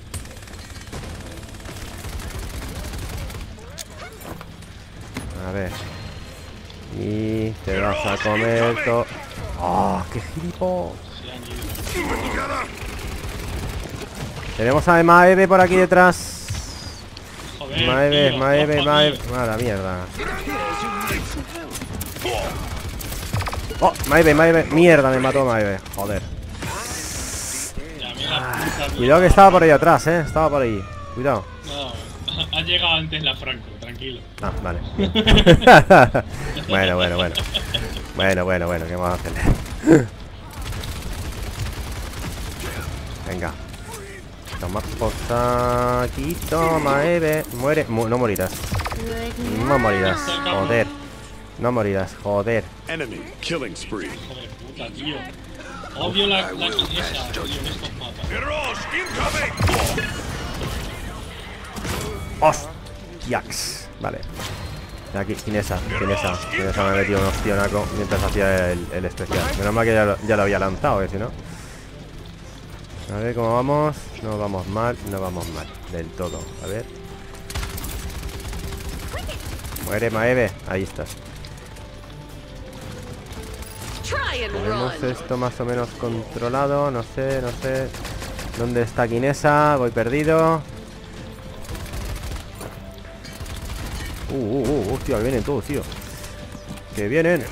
A: A ver. Y te vas a comer todo. ¡Oh, qué gilipollas!
B: Se han ido.
A: Tenemos a Maeve por aquí detrás.
B: Joder,
A: Maeve.
B: tío,
A: Ah, la mierda. Oh, Maeve. Mierda, me mató Maeve. Joder.
B: Ya, mira, puta, tío.
A: Cuidado que estaba por ahí atrás, estaba por ahí. Cuidado.
B: No, ha llegado antes la Franco, tranquilo.
A: Ah, vale. Bueno. Bueno, ¿qué vamos a hacerle? Venga. Toma por aquí, toma, Eve. Muere. No morirás. No morirás. Joder. No morirás, joder.
C: Enemy killing spree.
B: Joder, puta, tío. Odio la esa, tío, en estos mapas.
A: ¡Hostiax! Vale. Aquí, Kinesa me ha metido un opcionaco mientras hacía el especial. Menos mal que ya lo había lanzado, que si no. A ver cómo vamos. No vamos mal del todo. A ver. Muere, Maeve. Ahí estás. Tenemos esto más o menos controlado. No sé. ¿Dónde está Kinesa? Voy perdido. Hostia, que vienen todos, tío. Que vienen.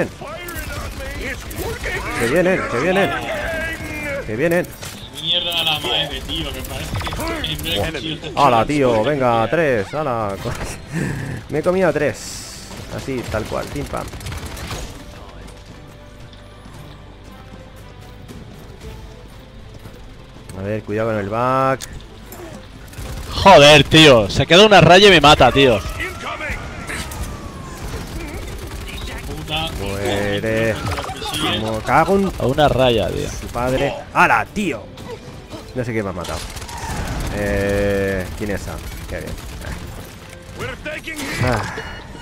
B: Mierda la Maeve, tío, que parece que en vez de
A: ¡Hala, tío! Venga, 3. ¡Hala! Me he comido 3. Así, tal cual. Pim pam. A ver, cuidado con el back.
F: Joder, tío. Se queda una raya y me mata, tío.
B: puta.
A: Muere. Como cago en
F: A una raya, tío.
A: su padre. ¡Hala, tío! No sé quién me ha matado. ¿Quién es esa? Qué bien. Ah.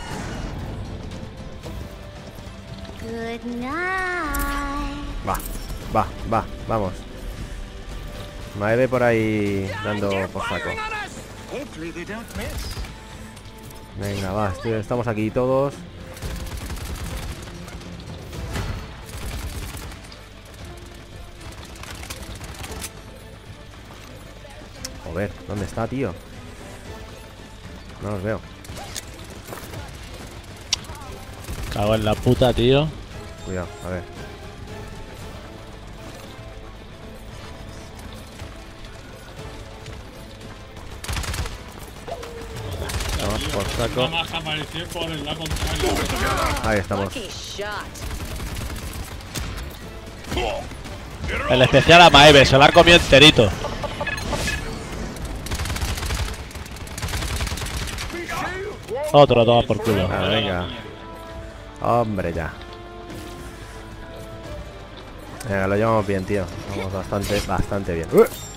E: Good night.
A: Vamos. Maeve por ahí dando por saco. Venga, va, estamos aquí todos. Joder, ¿dónde está, tío? No los veo.
F: Cago en la puta, tío.
A: Cuidado, a ver. Vamos por saco.
B: Nada más aparecer por el lado contrario.
A: Ahí estamos.
E: Lucky shot.
F: El especial a Maeve, se lo ha comido enterito. Otro toma por culo.
A: Ah, venga. Hombre, ya. Venga, lo llevamos bien, tío. Vamos bastante bien.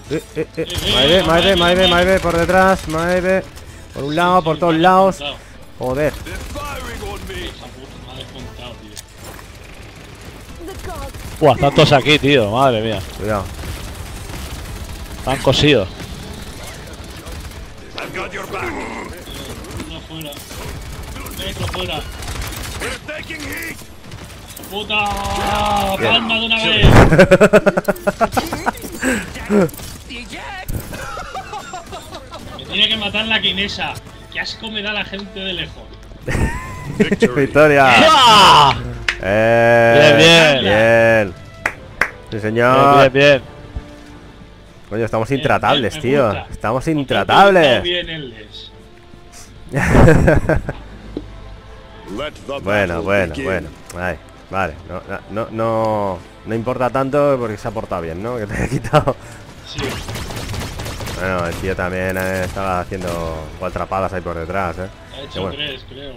A: Maeve, por detrás. Maeve. Por un lado, por todos lados. Joder.
B: Esa puta me ha descontado, tío.
E: The gods.
F: Buah, están todos aquí, tío. Madre mía.
A: Cuidado.
F: Están cosidos.
C: I've got your back.
B: Uno fuera. Otro fuera.
C: We're taking heat.
B: puta! ¡Palma de una vez! Me tiene que matar la quinesa. ¡Qué asco me da la gente de lejos!
A: Victoria.
F: ¡Ah! Bien, bien.
A: Bien. Sí, señor.
F: Bien, bien.
A: Coño, estamos intratables,
B: Me
A: tío.
B: gusta.
A: Estamos
B: Porque he
A: intratables.
B: bien el Les.
C: Let the
A: Bueno,
C: battle
A: bueno,
C: begin.
A: bueno. Ay, vale. No importa tanto porque se ha portado bien, ¿no? Que te he quitado.
B: Sí.
A: Bueno, el tío también estaba haciendo atrapadas ahí por detrás, ¿eh?
B: Ha
A: Qué
B: hecho
A: bueno.
B: 3, creo.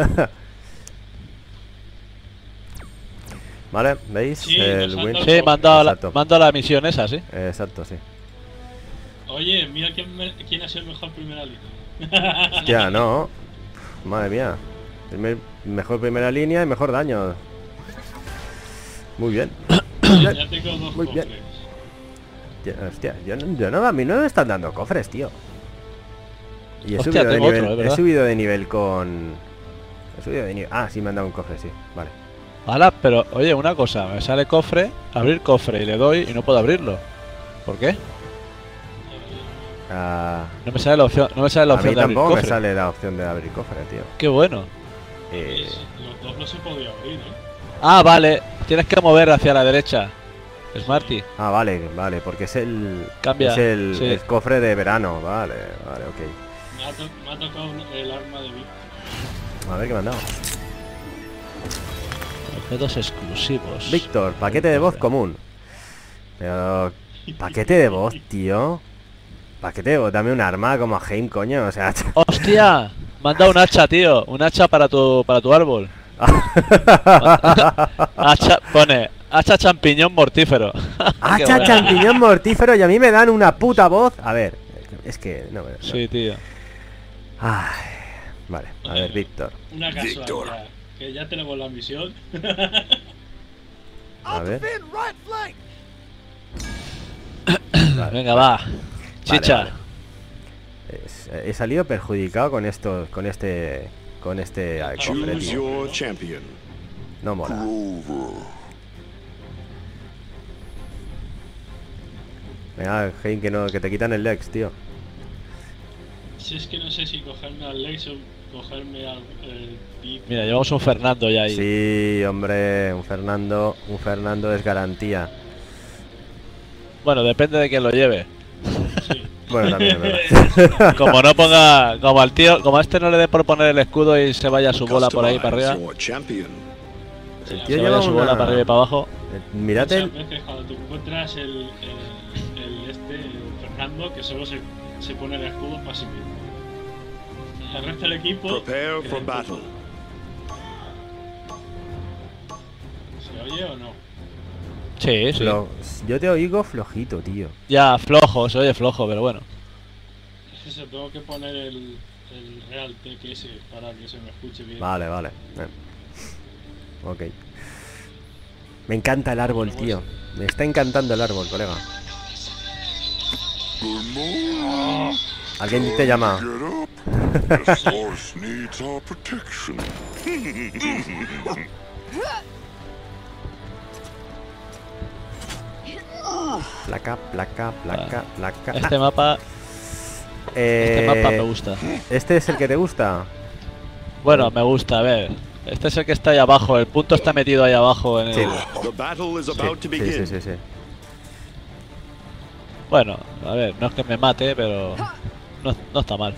A: Vale, ¿veis?
B: Sí,
A: El
B: nos han
A: win.
B: dado-
F: Sí, mando
A: Exacto.
F: la misión esa, sí.
A: Exacto, sí.
B: Oye, mira quién ha sido el mejor primera línea.
A: Hostia, no. Madre mía. Mejor primera línea y mejor daño. Muy bien.
B: Ya tengo 2
A: Muy bien.
B: cofres.
A: Hostia, a mí no me están dando cofres, tío. Y he
F: Hostia,
A: subido de
F: tengo
A: nivel.
F: otro,
A: He
F: ¿verdad?
A: subido de nivel con. He subido de nivel. Ah, sí me han dado un cofre, sí. Vale.
F: Hala, pero oye, una cosa, me sale cofre, abrir cofre y le doy y no puedo abrirlo. ¿Por qué?
A: Ah,
F: No me sale la opción, no me sale la
A: a
F: opción
A: mí
F: de abrir
A: tampoco me
F: cofre.
A: sale la opción de abrir cofre, tío.
F: Qué bueno.
B: Pues, los dos no se podía abrir, ¿eh?
F: Ah, vale, tienes que mover hacia la derecha. Smarty.
A: Ah, vale, vale, porque es el.
F: Cambia,
A: Es el,
F: sí.
A: el cofre de verano. Vale, vale, ok.
B: Me ha tocado el arma de Víctor.
A: A ver qué me han dado.
F: Objetos exclusivos.
A: Víctor, paquete de voz común. Pero. Paquete de voz, tío. Paquete de voz, dame un arma como a Heim, coño. O sea.
F: ¡Hostia! Me han dado un hacha, tío. Un hacha para tu árbol. Hacha, pone hacha champiñón mortífero. Qué
A: Hacha
F: bueno.
A: champiñón mortífero y a mí me dan una puta voz. A ver, es que no me.
F: Sí, tío.
A: Ay, vale, a ver, Víctor.
B: Una casualidad.
G: Víctor.
B: Que ya tenemos la misión.
A: A ver.
F: Venga, va. Chicha.
A: vale. He salido perjudicado con esto, con este cofre,
C: Choose
A: tío.
C: your champion.
A: No mola. Venga, Hein, que te quitan el Lex, tío.
B: Si es que no sé si cogerme al Lex o cogerme al Deep.
F: Mira, llevamos un Fernando ya ahí.
A: Sí, hombre, un Fernando es garantía.
F: Bueno, depende de quién lo lleve.
B: Sí.
A: Bueno, también es verdad.
F: Como no ponga, como al tío, como a este no le dé por poner el escudo y se vaya su bola por ahí para
C: Customize
F: arriba,
C: your champion.
A: El
F: se
A: tío
F: vaya
A: lleva
F: su bola para arriba y para abajo.
A: Mirad el.
B: Muchas veces cuando te encuentras el Fernando, que solo se pone el escudo para sí mismo. El resto del equipo.
C: Prepare for
B: el
C: battle.
B: ¿Se oye o no?
F: Sí, sí.
A: Yo te oigo flojito, tío.
F: Ya, flojo, se oye flojo, pero bueno.
B: Es que se tengo que poner el Real TKS para que se me escuche bien.
A: Vale, vale. Ok. Me encanta el árbol, tío. Me está encantando el árbol, colega.
D: Good morning.
A: Alguien te llama.
D: Get up. The source needs our protection.
A: Placa, placa, placa, placa.
F: Este mapa me gusta.
A: ¿Este es el que te gusta?
F: Bueno, me gusta, a ver. Este es el que está ahí abajo, el punto está metido ahí abajo en el...
A: Sí.
C: The battle is
A: Sí,
C: about to
A: sí,
C: begin.
A: sí, sí, sí.
F: Bueno, a ver, no es que me mate, pero no está mal.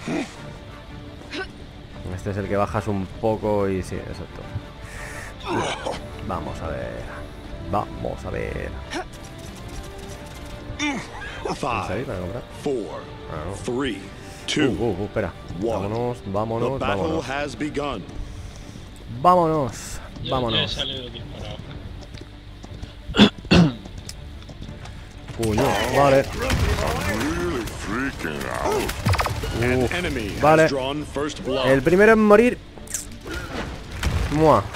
A: Este es el que bajas un poco y sí, exacto. Vamos a ver. Vamos a ver. ¿Vamos a ir
C: 5,
A: para comprar?
C: 4,
A: Ah, no.
C: 3, 2.
A: Espera.
C: One.
A: Vámonos,
C: The
A: vámonos,
C: battle
A: vámonos.
C: has begun.
A: Vámonos,
B: Ya he
A: vámonos.
B: salido disparado.
A: Puño, vale.
D: Really freaking out.
C: An enemy
A: vale.
C: has drawn first blood.
A: El primero en morir. Mua.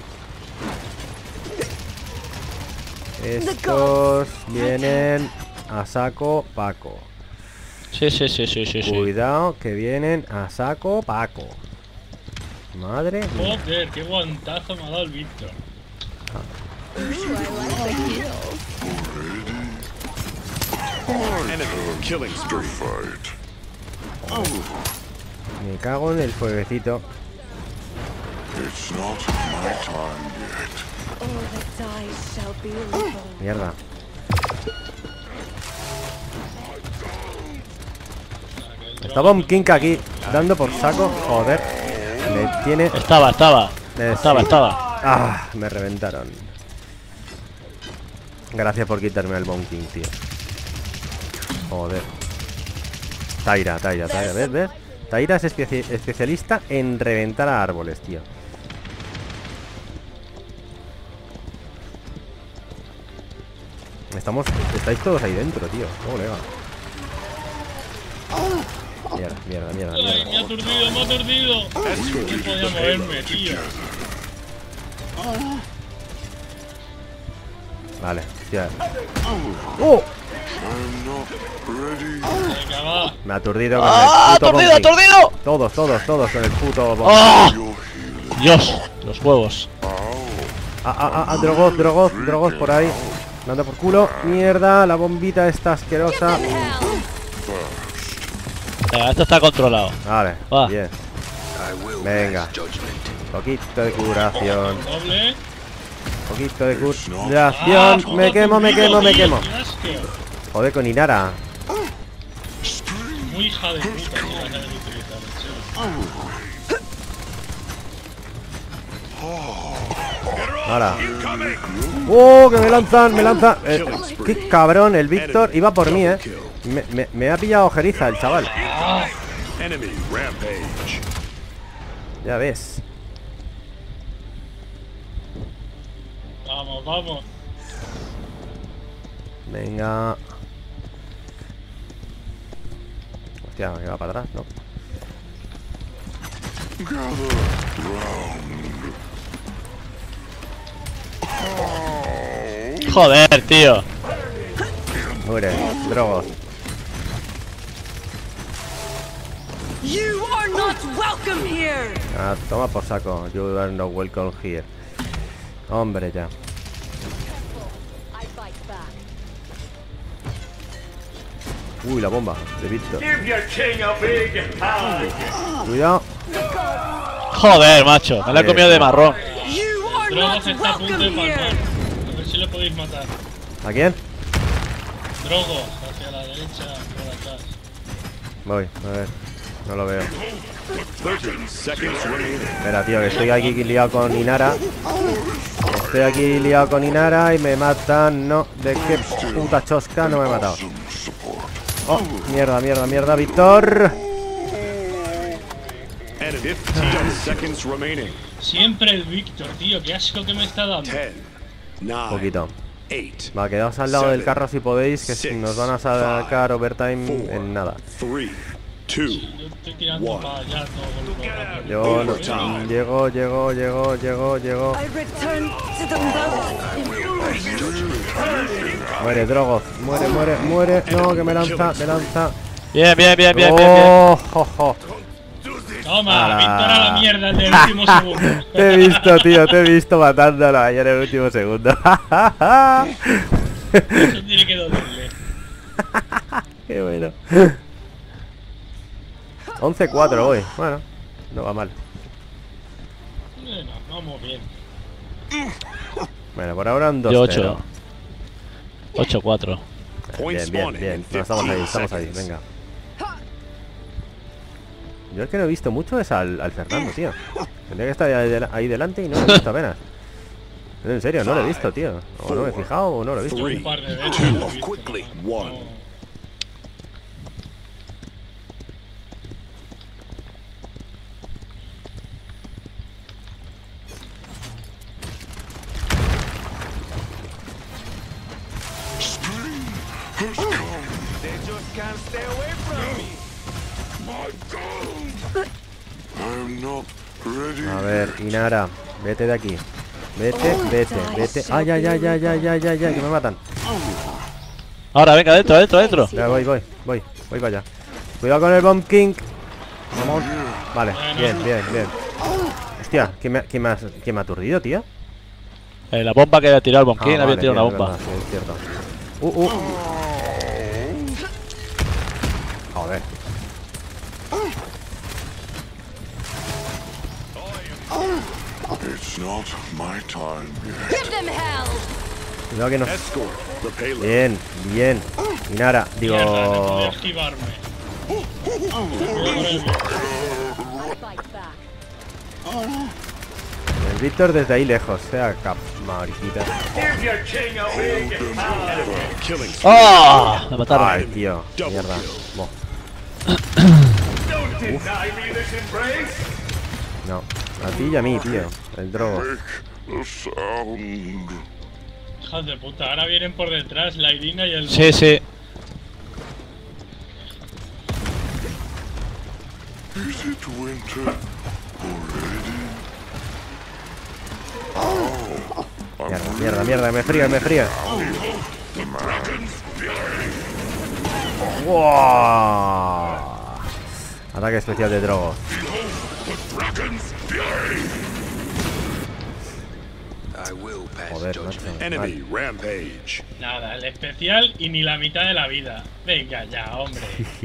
A: Estos vienen a saco Paco.
F: Sí.
A: Cuidado que vienen a saco Paco. Madre mía.
B: Joder, qué guantazo me ha dado el Víctor.
C: Enemy killing spree.
D: Fight.
A: Me cago en el fueguecito.
D: It's not my time yet.
E: All that dies shall be reborn.
A: Mierda. Está Bomb King aquí dando por saco. Joder. Me tiene.
F: Estaba.
A: Sí. Ah, me reventaron. Gracias por quitarme el Bomb King, tío. Joder. Taira. ¿Ves? Taira es especialista en reventar a árboles, tío. Estáis todos ahí dentro, tío. Colega. Mierda.
B: Ay, me ha aturdido. No podía moverme, tío.
A: Vale, hostia. ¡Oh!
D: I'm not ready.
B: Venga, va.
A: Me ha aturdido con el puto Bomb King.
F: ¡Aturdido!
A: Todos con el puto Bomb King.
F: ¡Oh! Dios, los huevos.
A: Drogoz por ahí. Dando por culo. Mierda, la bombita está asquerosa.
F: Venga, esto está controlado.
A: Vale,
G: I
F: Va.
A: bien.
G: will
A: Venga.
G: pass judgment.
A: Poquito de curación.
B: Doble.
A: Poquito de curación. Me quemo.
B: Qué asco.
A: Joder, con Inara.
B: Muy hija de puta, tío, la que han utilizado, chaval.
A: Ahora. ¡Oh! Que me lanzan. Qué cabrón, el Víctor iba por mí, Me ha pillado ojeriza el chaval.
C: Enemy rampage.
A: Ya ves.
B: Vamos.
A: Venga. Hostia, que va para atrás, ¿no?
F: Joder, tío.
A: Muere, Drogos.
E: You are not welcome here.
A: Ah, toma por saco. You are not welcome here. Hombre, ya.
E: I fight back.
A: Uy, la bomba de Víctor. Cuidado.
F: Joder, macho. Me la he comido de marrón.
E: You are
B: Drogos
E: not
B: está a punto de
E: welcome
B: palmar.
E: here.
B: A ver si le podéis matar.
A: ¿A quién?
B: Drogos, hacia la derecha, por atrás.
A: Voy, a ver. No lo veo.
C: 30 seconds remaining.
A: Espera, tío, que estoy aquí liado con Inara. Y me matan. No, ¿de qué puta chosca no me he matado? Oh, mierda, Víctor.
C: And 15 seconds remaining.
B: Siempre el Víctor, tío, qué asco que me está dando.
C: 10, 9,
A: Poquito.
C: 8,
A: Va, quedaos al lado del carro si podéis, que nos van a sacar overtime en nada.
C: 3, 2,
B: Yo estoy tirando
C: One.
B: para allá todo lo rápido.
A: Yo no,
C: Overtime.
A: llego.
E: I return to the mountain.
A: Muere, Drogoz. Muere. No, que me lanza.
F: Bien.
A: Oh, jo.
B: Toma,
A: Ala.
B: Víctor a la mierda el del último segundo.
A: Te he visto, tío, matándolo ayer en el último segundo.
B: Eso tiene que dolerle.
A: Qué bueno. 11-4 hoy. Bueno, no va mal.
B: Bueno, vamos bien.
A: Bueno, por ahora un 2-0.
F: Yo 8. 8-4.
C: points
A: Bien.
C: spawning in
A: No,
C: 15
A: estamos ahí,
C: seconds.
A: venga. Yo el que no he visto mucho es al Fernando, tío. Tendría que estar ahí delante y no lo he visto apenas. En serio, no lo he visto, tío. O no me he fijado o no lo he visto.
B: Un par de veces. lo he visto,
C: Quickly.
B: ¿no?
C: 1.
D: I'm not ready.
A: A ver, Inara, vete de aquí. Vete. Ay, que me matan.
F: Ahora, venga, dentro.
A: Ya, voy para allá. Cuidado con el Bomb King. Vamos. Vale, bien. Hostia, ¿quién me ha aturdido, tío?
F: La bomba que había tirado el Bonkin, había
A: vale,
F: tirado
A: tío,
F: una bomba.
A: es verdad, sí, es cierto. Joder.
D: It's not my time yet.
E: Give them hell!
A: Cuidado que no.
C: Escort the payload.
A: Bien, bien. Inara,
B: Mierda, no podía
A: digo.
B: esquivarme.
E: Fight back.
A: El Víctor desde ahí lejos, sea cap, mariquita.
C: Killing
F: ¡Oh! Me mataron.
A: Ay, tío. Mierda. Buah. No, a ti y a mí, tío. El drogo.
D: Make the sound.
B: Hijas de puta, ahora vienen por detrás la Irina y el...
F: Sí, sí.
D: Is it winter already?
A: Mierda, mierda, mierda. Me fría, me fría. ¡Wow! Ataque especial de drogo.
G: I will pass
A: Joder,
G: judgment.
A: macho.
C: enemy rampage.
B: Nada, el especial y ni la mitad de la vida. Venga ya, hombre.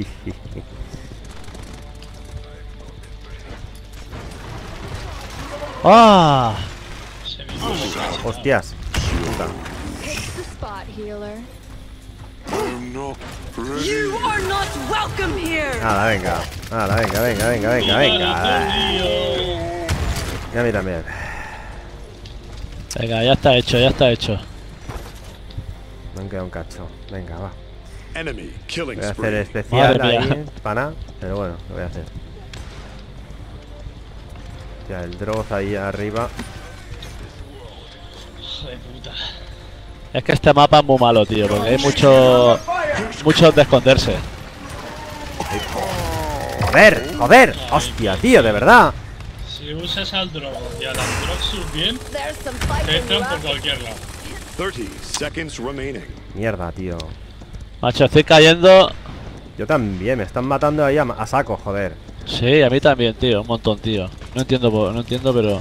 F: ¡Ah!
B: Se me
A: Hostias.
E: Take the spot, healer.
D: I'm not ready.
E: You are not welcome here!
A: Nada, venga. Nada, venga, venga, venga, venga, venga. Y a mí también.
F: Venga, ya está hecho, ya está hecho.
A: Me han quedado un cacho. Venga, va.
C: Enemy killing
A: Voy a hacer
C: spree.
A: especial
F: Madre mía.
A: ahí, para nada, pero bueno, lo voy a hacer. Ya, el Drogoz ahí arriba.
B: Hijo de puta.
F: Es que este mapa es muy malo, tío, porque hay mucho de esconderse.
A: ¡Joder! ¡Joder! ¡Hostia, tío! ¡De verdad!
B: Si usas al Drogo y al Androxus bien,
E: There's some
B: te
E: fighting
B: entran por
E: left.
B: cualquier lado.
C: 30 seconds remaining.
A: Mierda, tío.
F: Macho, estoy cayendo.
A: Yo también, me están matando ahí a saco, joder.
F: Sí, a mí también, tío, un montón, tío. No entiendo, no entiendo, pero.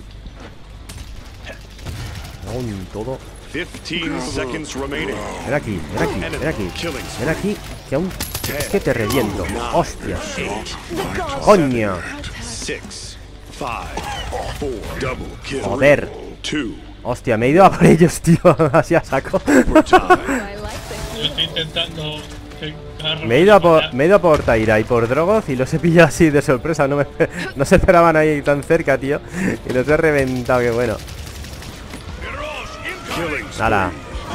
A: Me hago un todo.
C: 15 seconds remaining.
A: Ven aquí, ven aquí, ven aquí. Ven aquí, que aún. Es que te reviento. ¡Hostia! ¡Coño!
C: 6, 5, 4, double kill.
A: Joder.
C: 2
A: Hostia, me he ido a por ellos, tío. Así a saco.
C: for time.
E: I like this.
B: Yo estoy intentando...
A: Me he ido a por Taira y por Drogoz y los he pillado así de sorpresa. No se esperaban ahí tan cerca, tío. Y los he reventado, qué bueno.
C: Killing spree.
A: Nada.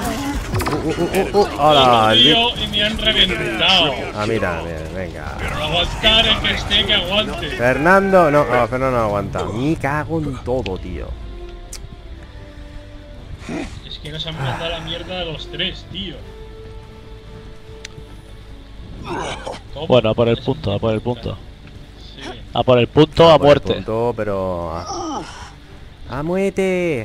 A: Hola, el
B: Tío, y me han reventado.
A: Ah, mira, venga.
B: Pero aguantar el que esté, que aguante.
A: Fernando, no, Fernando no aguanta. Me cago en todo, tío.
B: Es que nos han mandado la mierda a los tres, tío. ¿Cómo?
F: Bueno, a por el punto, a por el punto.
B: Sí.
F: A por el punto, a
A: Por el
F: muerte.
A: punto, pero ¡a muerte!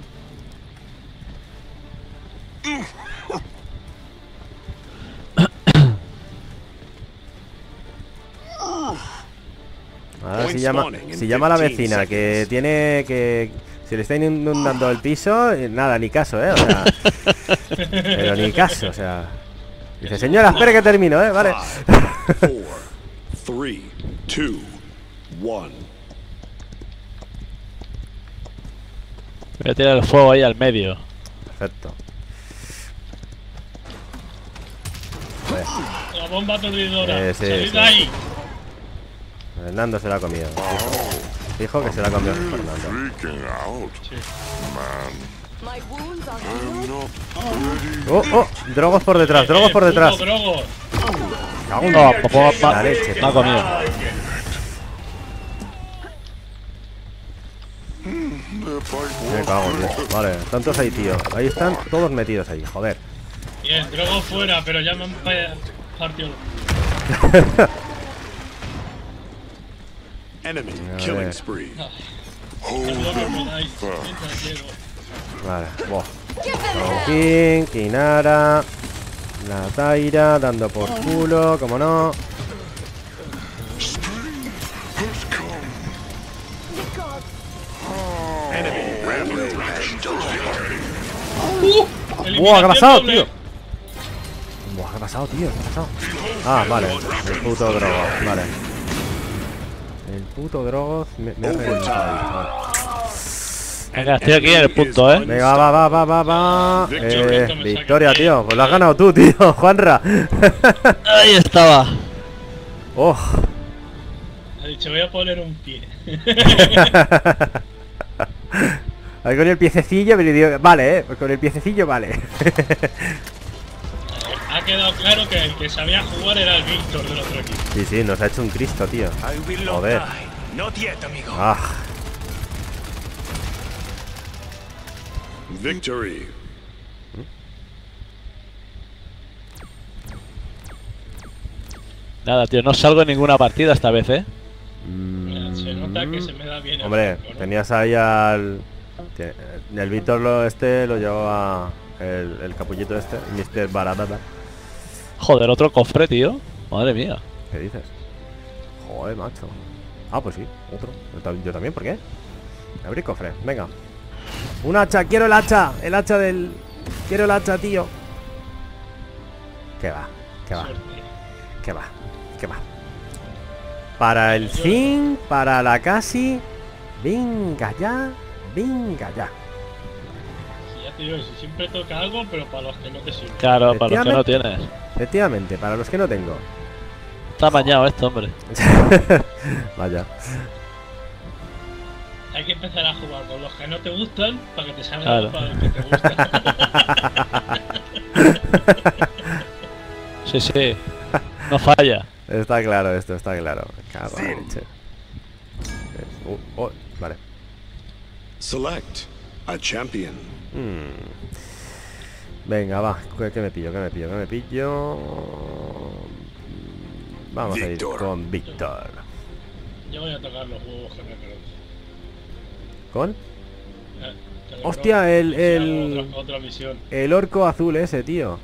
A: Ahora si llama a la vecina que tiene que se le está inundando el piso, nada, ni caso, o sea, pero ni caso, o sea, dice, señora, espere que termino, vale.
C: 4, 3, 2, 1.
F: Voy a tirar el fuego ahí al medio.
A: Perfecto.
B: La bomba aturdidora.
A: Sí,
B: Salid
A: sí.
B: ahí.
A: Fernando se la ha comido. Fijo que se la ha comido Fernando.
D: Freaking out. Man,
E: My wounds are
D: I'm
E: healed.
D: not ready.
A: Oh, Drogos por detrás, Drogos por detrás.
B: Puto Drogo.
A: Cago en
F: No,
A: la leche,
F: me ha comido.
D: The fight
A: Me cago, tío. Vale, tantos ahí, tío. Ahí están todos metidos ahí, joder.
B: Bien, Drogo fuera, pero ya me han partido.
C: Enemy
A: ver.
C: killing spree.
B: Es lo que podáis. Mientras llego.
A: Vale, buah.
E: Give them hell!
A: King, Kinara, la Taira, dando por culo, como no.
E: The gods
C: Enemy rampage.
A: ¡Buah, ha pasado,
B: doble.
A: tío! Buah, ¿qué ha pasado, tío? ¿Qué ha pasado? Ah, vale, el puto Drogoz, vale. El puto Drogoz me ha reventado ahí, vale.
F: Venga, estoy aquí en el punto, ¿eh?
A: Venga, va. Victoria, tío. Pues lo has ganado tú, tío, Juanra.
F: Ahí estaba.
A: Oh.
B: Ha dicho, voy a poner un pie.
A: Ahí con el piececillo, pero digo, vale, con el piececillo, vale.
B: Ha quedado claro que el que sabía jugar era el Víctor del otro equipo.
A: Sí, nos ha hecho un Cristo, tío. Joder. Ah,
C: Victory.
F: Nada, tío, no salgo en ninguna partida esta vez, ¿eh?
B: Mira, se nota que se me da bien el
A: hombre,
B: flanco, ¿no?
A: tenías ahí al... El Víctor lo llevaba el capullito este, Mr. Baratata.
F: Joder, otro cofre, tío. Madre mía.
A: ¿Qué dices? Joder, macho. Ah, pues sí, otro. Yo también, ¿por qué? Abrir cofre, venga. Un hacha, quiero el hacha. El hacha del... Quiero el hacha, tío. ¿Qué va?
B: Suerte.
A: ¿Qué va? Para el zinc, para la casi. Venga ya.
B: Si ya te digo, si siempre toca algo, pero para los que no te sirven.
F: Claro, para los que no tienes.
A: Efectivamente, para los que no tengo.
F: Está amañado esto, hombre.
A: Vaya.
B: Hay que empezar a jugar con los que no te gustan para que te salga
F: Claro.
B: para los que te gustan.
F: Sí. No falla.
A: Está claro esto, está claro. Cago en la leche. Vale.
C: Select a champion.
A: Venga, va. ¿Qué me pillo? Vamos a ir
C: Víctor.
A: con Víctor.
B: Yo voy a tocar los huevos que me conozco.
A: ¿Con?
B: Que me
A: Hostia,
B: conozco. Otra misión.
A: el orco azul ese, tío.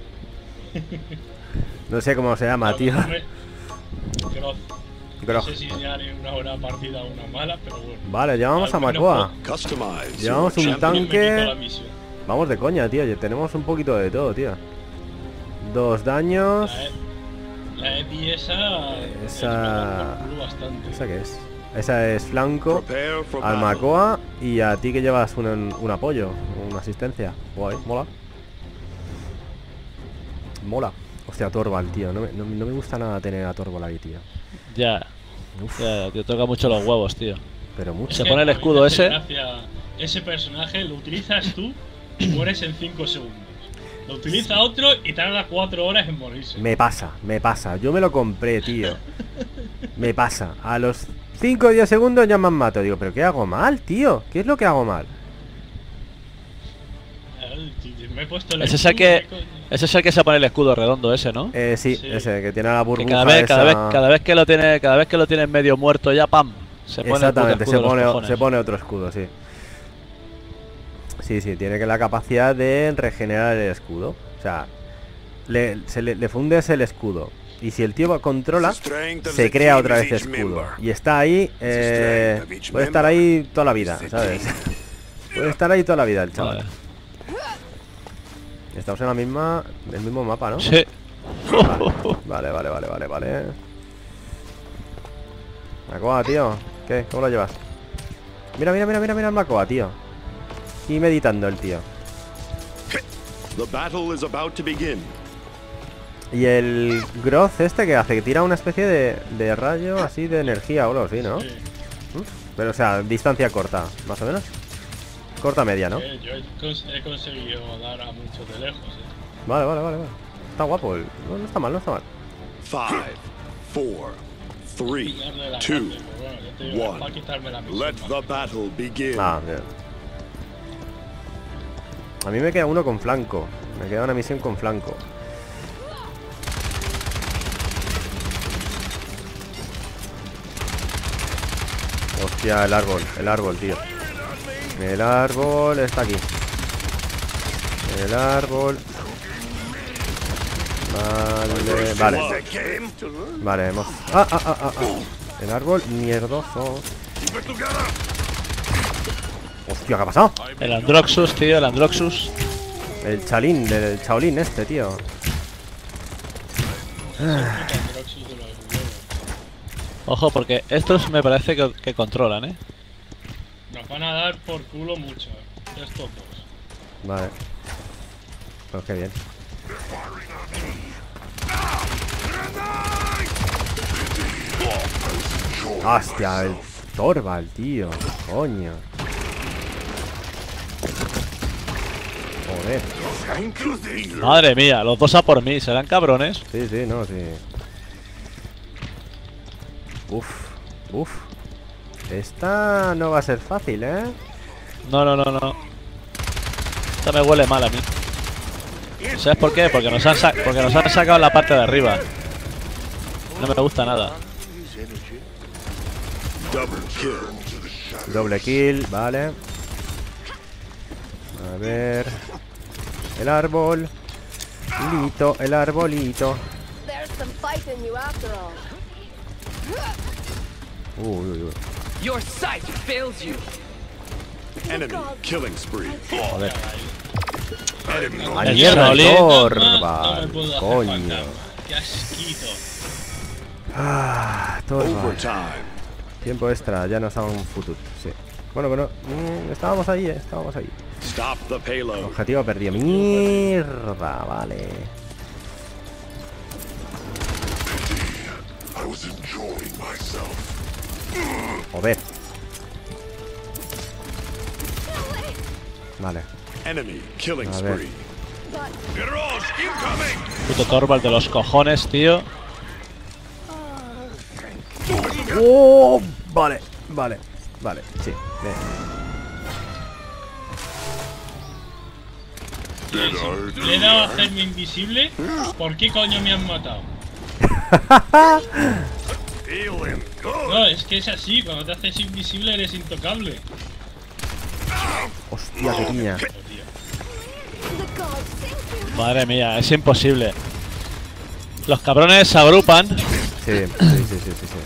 A: No sé cómo se llama, tío.
B: No
A: Grog.
B: sé si ya haré una buena partida o una mala, pero bueno.
A: Vale, llevamos a
B: Al menos
A: Makoa.
C: Customize
A: Llevamos
C: your
A: un
C: champion.
A: tanque.
B: Me quito la misión.
A: Vamos de coña, tío. Ya tenemos un poquito de todo, tío. 2 daños.
B: La EPI esa
A: Esa-
B: me da bastante.
A: ¿Esa qué es? Esa es flanco
C: Prepare for
A: al
C: battle.
A: Makoa. Y a ti que llevas un apoyo, una asistencia. Guay, mola. Mola. Hostia, Torvald, tío. No me gusta nada tener a Torvald ahí, tío.
F: Ya.
A: Uf,
F: Ya, te toca mucho los huevos, tío.
A: pero mucho.
F: Se
B: Es que
F: pone el
B: a mí me
F: escudo
B: hace
F: ese.
B: gracia. Ese personaje lo utilizas tú y mueres en 5 segundos. Lo utiliza otro y tarda 4 horas en morirse.
A: Me pasa. Yo me lo compré, tío. Me pasa. A los 5 o 10 segundos ya me mato. Digo, ¿pero qué hago mal, tío? ¿Qué es lo que hago mal?
B: Me he puesto el
F: Ese es el
B: escudo,
F: que-
B: ¿qué coño?
F: Ese es el que se pone el escudo redondo ese, ¿no?
A: Sí,
B: Sí.
A: ese que tiene la
F: Que
A: burbuja
F: cada vez que lo tiene medio muerto ya, ¡pam! Se pone el puto
A: Exactamente,
F: escudo en los cojones.
A: se pone otro escudo, sí. Sí, tiene que la capacidad de regenerar el escudo. O sea, le fundes el escudo. Y si el tío controla,
C: Strength of
A: se
C: the
A: crea
C: team
A: otra
C: is
A: vez
C: each
A: escudo.
C: member.
A: Y está ahí,
C: strength of each
A: puede estar
C: member.
A: ahí toda la vida, ¿sabes? Puede estar ahí toda la vida el chaval.
F: Vale.
A: Estamos en el mismo mapa, ¿no?
F: Sí.
A: Vale. Makoa, tío. ¿Qué? ¿Cómo lo llevas? Mira el Makoa, tío. Y meditando el tío.
C: The battle is about to begin.
A: Y el Groth este que hace, que tira una especie de rayo así de energía o algo así, ¿no?
B: Sí.
A: Pero o sea, distancia corta, más o menos. Corta media, ¿no?
B: Yo he conseguido dar a muchos de lejos.
A: Vale. Está guapo. No está mal.
C: 5, 4, 3,
B: Darle la
C: 2,
B: gracia, pero bueno, yo te digo,
C: 1.
B: para quitarme la misión.
C: Let the battle begin.
A: Ah, bien. A mí me queda uno con flanco. Me queda una misión con flanco. Hostia, el árbol, tío. El árbol está aquí. El árbol. Vale. Vale, hemos... El árbol mierdoso. Hostia, ¿qué ha pasado?
F: El Androxus, tío, el Androxus.
A: El Chalín, del Shaolin este, tío.
F: Ojo, porque estos me parece que controlan, ¿eh?
B: Nos van a dar por culo mucho, estos dos.
A: Vale. Pues qué bien. Hostia, el Torvald, tío. Coño. Joder.
F: Madre mía, los dos a por mí, serán cabrones.
A: Sí, sí, no, sí. Uf, uf. Esta no va a ser fácil, ¿eh?
F: No, no, no, no. Esta me huele mal a mí. ¿Sabes por qué? Porque nos han sacado la parte de arriba. No me gusta nada.
A: Doble kill, vale. A ver. El árbol. Lito, el arbolito.
E: There's some fight in you after all.
A: Uy, uy, uy.
H: Your sight fails you.
C: Enemy killing spree.
A: Joder.
C: Enemy
A: ¡A
F: El
A: mierda, el
F: Shaolin.
A: Torvald!
B: puedo hacer
A: Coño.
B: fantasma. ¡Qué asquito!
A: Ah, Torvald.
C: overtime.
A: Tiempo extra, ya nos da un futuro. Sí. Bueno, bueno. Estábamos ahí, estábamos ahí.
C: Stop the payload.
A: Objetivo perdido. Mierda, vale.
D: I was enjoying myself.
A: Joder. Vale.
C: Enemy killing
A: A ver.
C: spree.
F: Puto Torvald de los cojones, tío.
A: ¡Oh! Vale, vale, vale. Sí, bien.
B: Le he dado a hacerme invisible. ¿Por qué coño me han matado?
C: Feeling
B: No, es que es así. Cuando te haces invisible eres intocable.
A: Hostia, qué piña.
E: The gods sing you.
F: Madre mía, es imposible. Los cabrones se agrupan.
A: Sí, sí, sí, sí, sí, sí.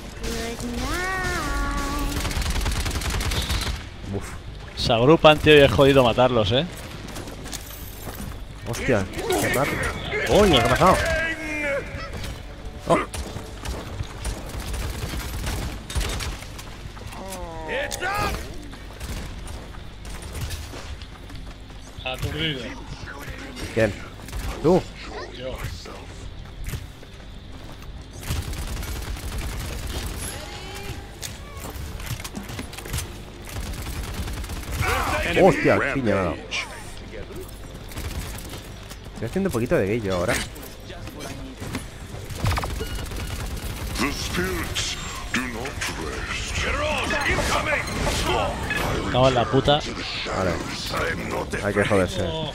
A: Uf.
F: Se agrupan, tío, y es jodido matarlos, ¿eh?
A: Hostia, qué rápido. Coño, ¿qué ha pasado? Oh.
B: Aturdido.
A: ¿Quién? ¿Tú?
B: Yo.
C: enemy
A: Hostia, piña, no.
C: rampage.
A: Estoy haciendo un poquito de gay yo ahora.
D: The spirits do not rest.
F: Cago en la puta.
A: Vale,
D: I'm not
A: hay que joderse.
B: Oh,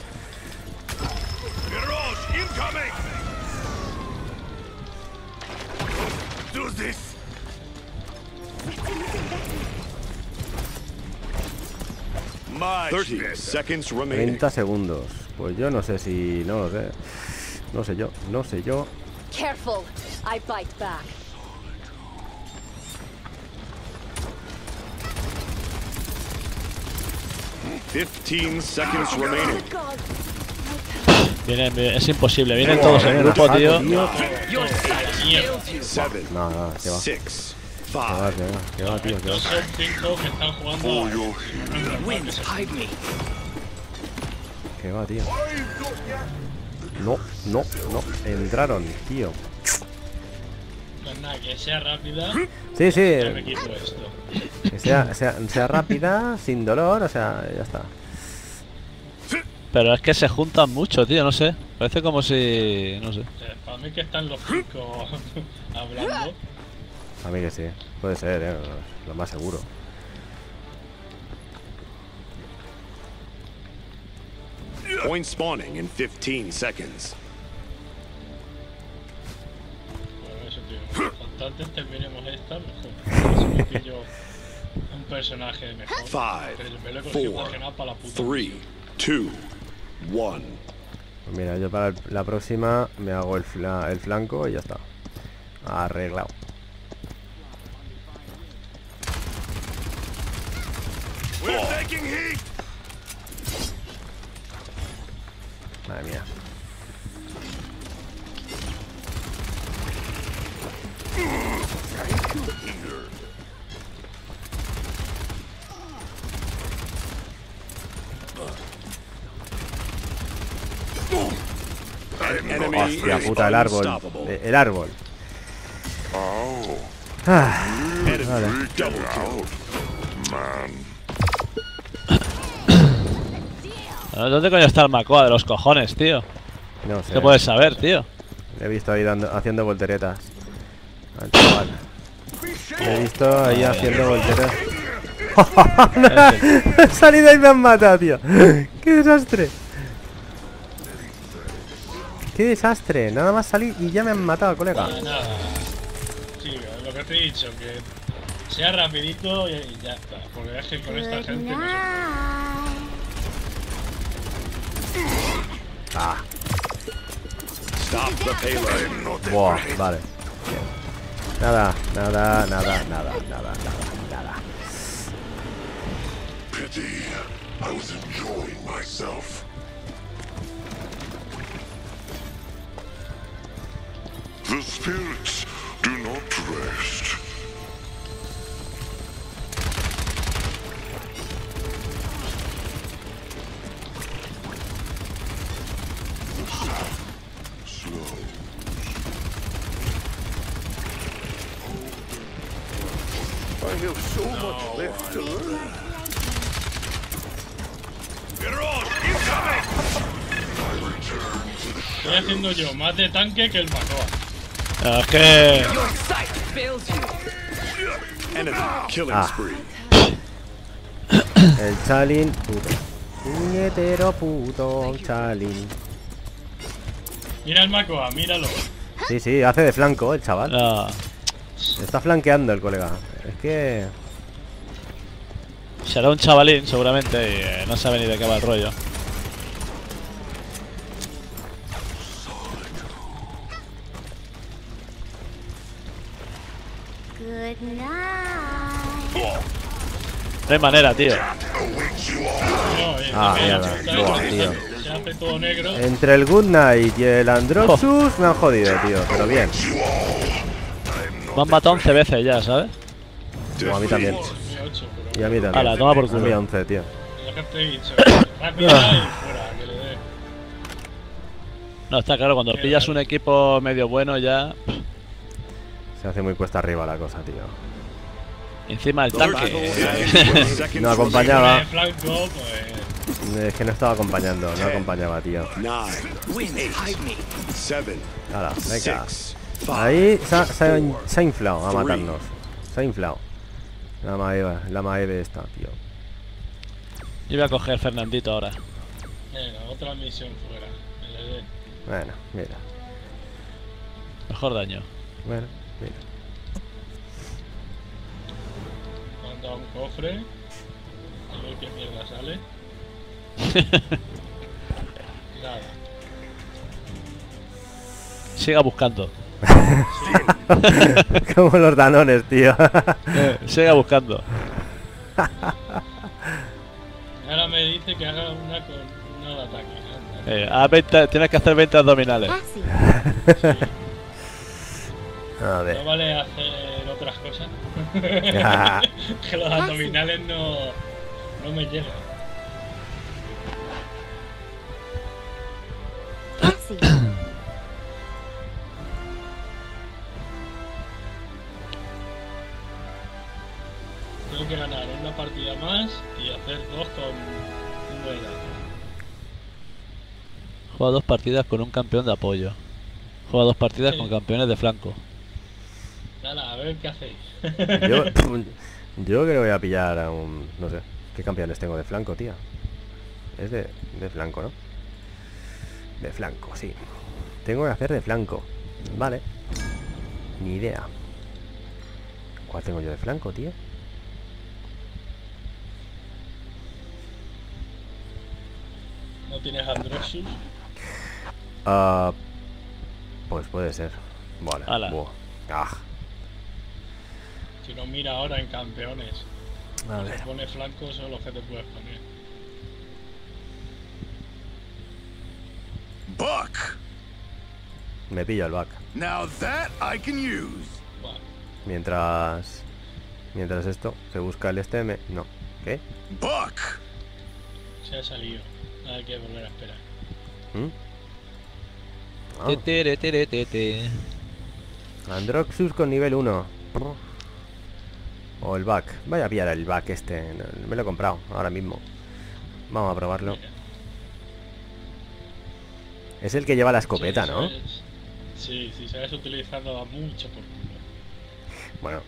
C: Do this. My 30 seconds remaining.
A: 30 segundos. Pues yo no sé si... No lo sé. No sé yo, no sé yo.
E: Careful, I bite back.
C: $15 seconds remaining.
E: The gods.
F: Vienen, es imposible. Vienen todos en grupo, tío.
H: Your sight fails you.
C: 7,
A: No, no, que va.
C: 6,
A: Que va,
C: 5,
A: que va, tío, que va.
B: son 5 que están jugando.
H: Winds hide me.
A: Que va, tío. No, no, no. Entraron, tío.
B: Pues nada, que sea rápida.
A: Sí, sí.
B: Ya me quito esto.
A: Que sea rápida, sin dolor, o sea, ya está.
F: Pero es que se juntan mucho, tío, no sé. Parece como si... no sé.
B: Para mí que están los 5 hablando.
A: A mí que sí. Puede ser, lo más seguro.
C: point spawning in 15 seconds.
B: Bueno, eso, tío. Cuanto antes terminemos esta, mejor. Si me pillo un personaje mejor.
C: 5,
B: Pero me lo he conseguido
C: 4,
B: imaginar para la puta.
C: 3, 2, 1.
A: Pues mira, yo para la próxima me hago el flanco y ya está. Arreglado.
C: We're taking heat.
A: Madre mía.
C: An enemy
A: Hostia
C: is
A: puta, el árbol.
C: unstoppable.
A: El árbol.
D: Oh,
A: Ah,
C: Enemy double
D: get
C: kill.
D: out, man.
F: ¿Dónde coño está el Macoa de los cojones, tío?
A: no sé.
F: ¿Qué puedes saber, tío?
A: Le he visto ahí haciendo volteretas. Al chaval. Le he visto ahí haciendo volteretas. He salido y me han matado, tío. ¡Qué desastre! ¡Qué desastre! Nada más salí y ya me han matado, colega.
B: Nada. Sí, lo que te he dicho, que sea rapidito y ya está. Porque es que con esta gente no se
A: Ah,
C: Stop the payload.
A: buah, vale. Bien. Nada, nada, nada, nada, nada, nada.
D: Pity. I was enjoying myself. The spirits do not rest. The sound slows. I have so much left to learn.
B: Estoy haciendo yo más de tanque que el Macoa.
F: Es que...
H: Your sight fails you.
C: Enemy killing
A: Ah.
C: spree.
A: El Chalin, puto. Puñetero puto Chalin.
B: Mira el Macoa, míralo.
A: Sí, sí, hace de flanco el chaval.
F: No,
A: Está flanqueando el colega. Es que...
F: será un chavalín, seguramente, y no sabe ni de qué va el rollo.
E: Good night.
F: No hay manera, tío.
B: No,
A: Ah,
B: también,
A: mierda.
B: ¿sabes?
A: Buah, tío.
B: Se hace todo negro.
A: Entre el Good Night y el Androxus me han jodido, tío. Pero bien.
F: Me han matado 11 veces ya, ¿sabes?
A: Como a mí también.
B: 8,
A: Y a mí también.
F: Hala, toma por
A: A mí
F: culo.
A: 11, tío.
B: pero lo que te he dicho. Rápida y fuera, que le dé.
F: No, está claro, cuando pillas un equipo medio bueno ya...
A: Se hace muy cuesta arriba la cosa, tío.
F: Encima el
C: Battle
F: tanque.
C: ends with seconds
A: No acompañaba.
B: De flanco, pues.
A: Es que no estaba acompañando, no acompañaba, tío.
C: remaining. 9,
H: Winds hide me.
C: 7,
A: Hala, venga.
C: 6, 5,
A: Ahí se ha inflado a matarnos. Se ha inflado. La Maeve esta, tío.
F: Yo voy a coger Fernandito ahora.
B: Venga, otra misión fuera. Que le dé.
A: Bueno, mira.
F: Mejor daño.
A: Bueno, mira.
B: Manda un cofre. A ver qué mierda sale. Nada.
F: Siga buscando.
A: Como los danones, tío.
F: Siga buscando.
B: Ahora me dice que haga una de ataque. Anda.
F: A 20, tienes que hacer 20 abdominales.
E: Cassie.
A: A
B: No
A: ver.
B: vale hacer otras cosas.
A: Ah.
B: Que los abdominales no me llegan.
E: Cassie.
B: Tengo que ganar una partida más y hacer 2 con un de daño.
F: Juega 2 partidas con un campeón de apoyo. Juega 2 partidas con campeones de flanco.
B: Nada, a ver qué hacéis.
A: Yo creo que voy a pillar a un... No sé. ¿Qué campeones tengo de flanco, tío? Es de flanco, ¿no? De flanco, sí. Tengo que hacer de flanco. Vale. Ni idea. ¿Cuál tengo yo de flanco, tío?
B: ¿No tienes Androxus?
A: Ah, pues puede ser. Vale.
F: Ala.
A: Buah. Ah.
B: Si no, mira ahora en campeones.
A: A
B: Si
A: ver.
B: pones flancos son los que te puedes poner.
C: Buck.
A: Me pillo el back.
C: Now that I can use.
B: Buah,
A: Mientras esto se busca el STM. No. ¿Qué?
C: Buck.
B: se ha salido. Hay que volver a esperar.
A: ¿Mm?
F: Te, tere, tere, te, te.
A: Androxus con nivel 1. O el back. Voy a pillar el back este. Me lo he comprado ahora mismo. Vamos a probarlo.
B: Mira.
A: Es el que lleva la escopeta,
B: Sí,
A: ¿no?
B: Sí, si sabes utilizarlo da mucho por culo.
A: Bueno.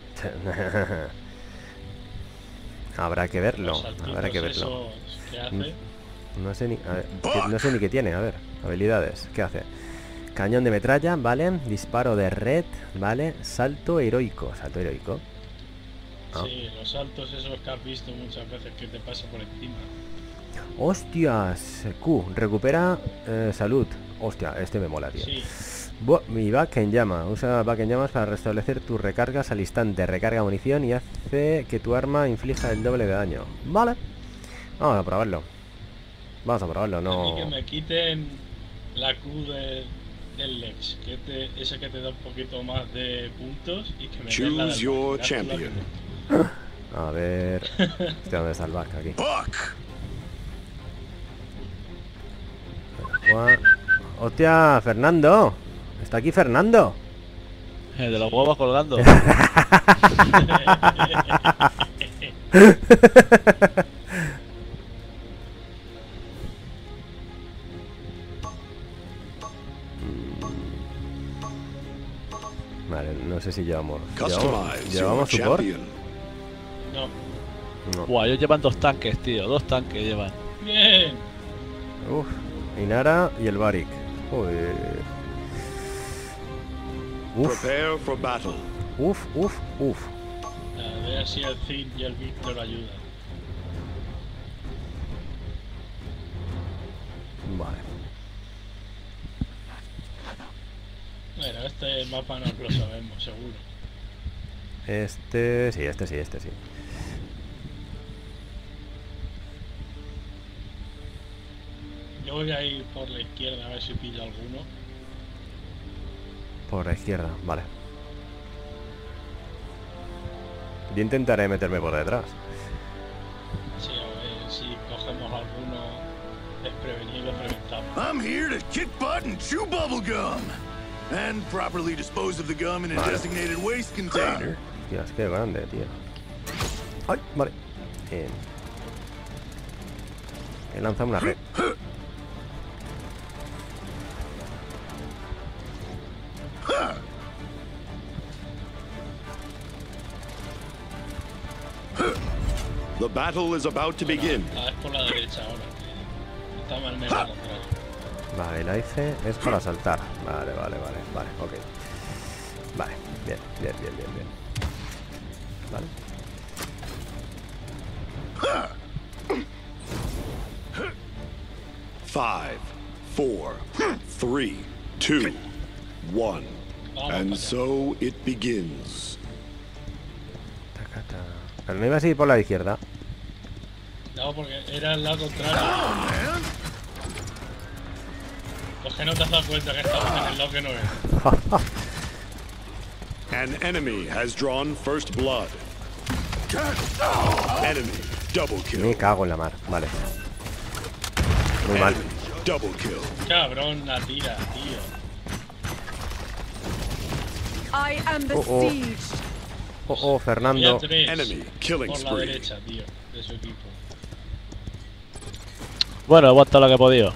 A: Habrá que verlo.
B: Los saltitos
A: Habrá que verlo.
B: esos que hace.
A: No sé ni... A ver, no sé ni qué tiene. A ver. Habilidades. ¿Qué hace? Cañón de metralla, ¿vale? Disparo de red, ¿vale? Salto heroico. Salto heroico. Ah.
B: Sí, los saltos esos que has visto muchas veces que te pasa por encima.
A: ¡Hostias! Q. Recupera salud. Hostia, este me mola, tío.
B: Sí,
A: Mi back en llama. Usa back en llamas para restablecer tus recargas al instante. Recarga munición y hace que tu arma inflija el doble de daño. Vale. Vamos a probarlo. Vamos a probarlo,
B: a mí
A: no...
B: que me quiten la Q del Lex, ese que te da un poquito más de puntos y que me den la del
C: Choose your
B: Back.
C: champion.
A: A ver... Hostia, ¿dónde está el back? Aquí.
C: Buck.
A: ¡Hostia, Fernando! Está aquí Fernando.
F: De los huevos colgando.
A: Vale, no sé si llevamos...
C: Customize your
A: ¿Llevamos support?
C: champion.
B: No,
A: No.
F: Buah, ellos llevan 2 tanques, tío. 2 tanques llevan.
B: bien.
A: Uf, Inara y el Barik. Uy. Uf,
C: Prepare for battle.
A: uf.
B: A ver si el Cid y el Víctor ayudan.
A: Vale.
B: Bueno, este mapa no lo sabemos, seguro.
A: Este sí.
B: Yo voy a ir por la izquierda a ver si pillo alguno.
A: Por la izquierda, vale. Yo intentaré meterme por detrás.
B: Sí, a ver si cogemos alguno desprevenido, reventamos.
C: I'm here to kick butt and chew bubble gum. And properly dispose of the gum in a designated waste container.
A: Dios, qué grande, tío. Ay, vale. He lanzado una red.
C: The battle is about to begin.
B: Ah, es por la derecha ahora. Está mal menos contrario.
A: Vale, la hice es para saltar. Vale, ok. Vale, bien. Vale.
C: Five, four, three, two, one. And so it begins.
A: Tacata. Pero no iba a seguir por la izquierda.
B: No, porque era el lado contrario. Pues que no te has dado cuenta que estamos en el lado que no es.
C: An enemy has drawn first blood. Enemy double
A: Me
C: kill.
A: cago en la mar. Vale. Muy mal.
C: Enemy double kill.
B: Cabrón, la tira, tío.
E: I am the
A: Oh.
E: siege.
A: Oh,
B: Había
A: Fernando.
B: 3
C: Enemy killing
B: por la
C: spree.
B: derecha, tío, de su equipo.
F: Bueno, he aguantado lo que he podido.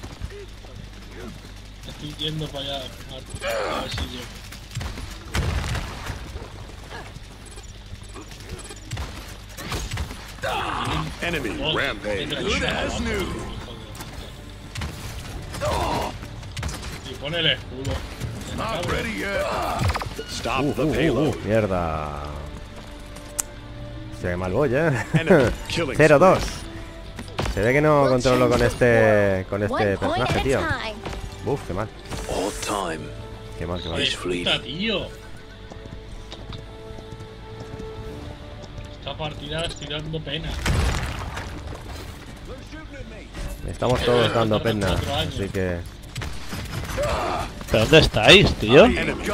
B: Estoy yendo para allá a ver si llego.
C: Enemy
B: Oh,
C: rampage.
B: entra
C: Good
B: aquí,
C: as
B: abajo,
C: new.
B: hijo de- Y pone el escudo.
C: Not ready yet. Stop the payload.
A: Mierda. Se mal voy,
C: Enemy killing
A: 0-2.
C: spree.
A: Se ve que no controlo con este
E: One point
A: personaje,
E: at a
A: tío.
E: time.
A: Uf, qué mal.
G: All time
A: Qué mal.
B: Joder, puta, tío. Esta partida estoy dando pena.
A: Estamos todos dando pena.
B: 4 años.
A: Así que...
F: ¿Pero dónde estáis, tío?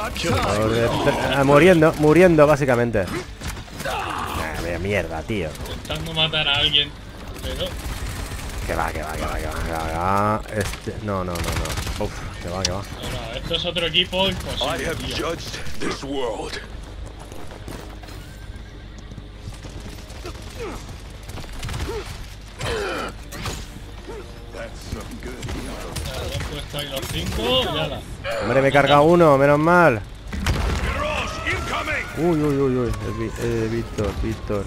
A: Muriendo, básicamente. Mierda, tío.
B: Intentando matar a alguien, pero...
A: Que va. No. Uf, que va.
B: No, esto es otro equipo
D: I
B: imposible,
D: have
B: tío.
D: judged this world.
B: Ya, han puesto ahí los 5 y ala.
A: Hombre, me he cargado uno, menos mal. Uy. Víctor.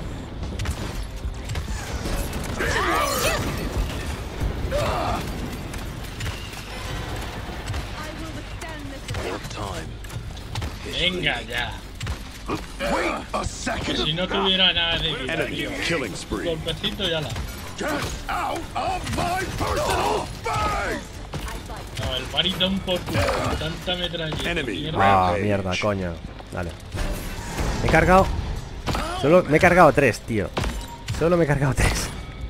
B: Venga ya.
C: Wait a second.
B: Si no tuviera nada de vida, tío.
C: Killing spree.
B: Golpecito y ala.
C: Get out of my personal space.
B: No, el baritón por culo, con tanta metralleta.
C: Enemy.
B: Mierda.
A: Mierda, coño. Dale. Me he cargado. Me he cargado 3, tío. Solo me he cargado 3.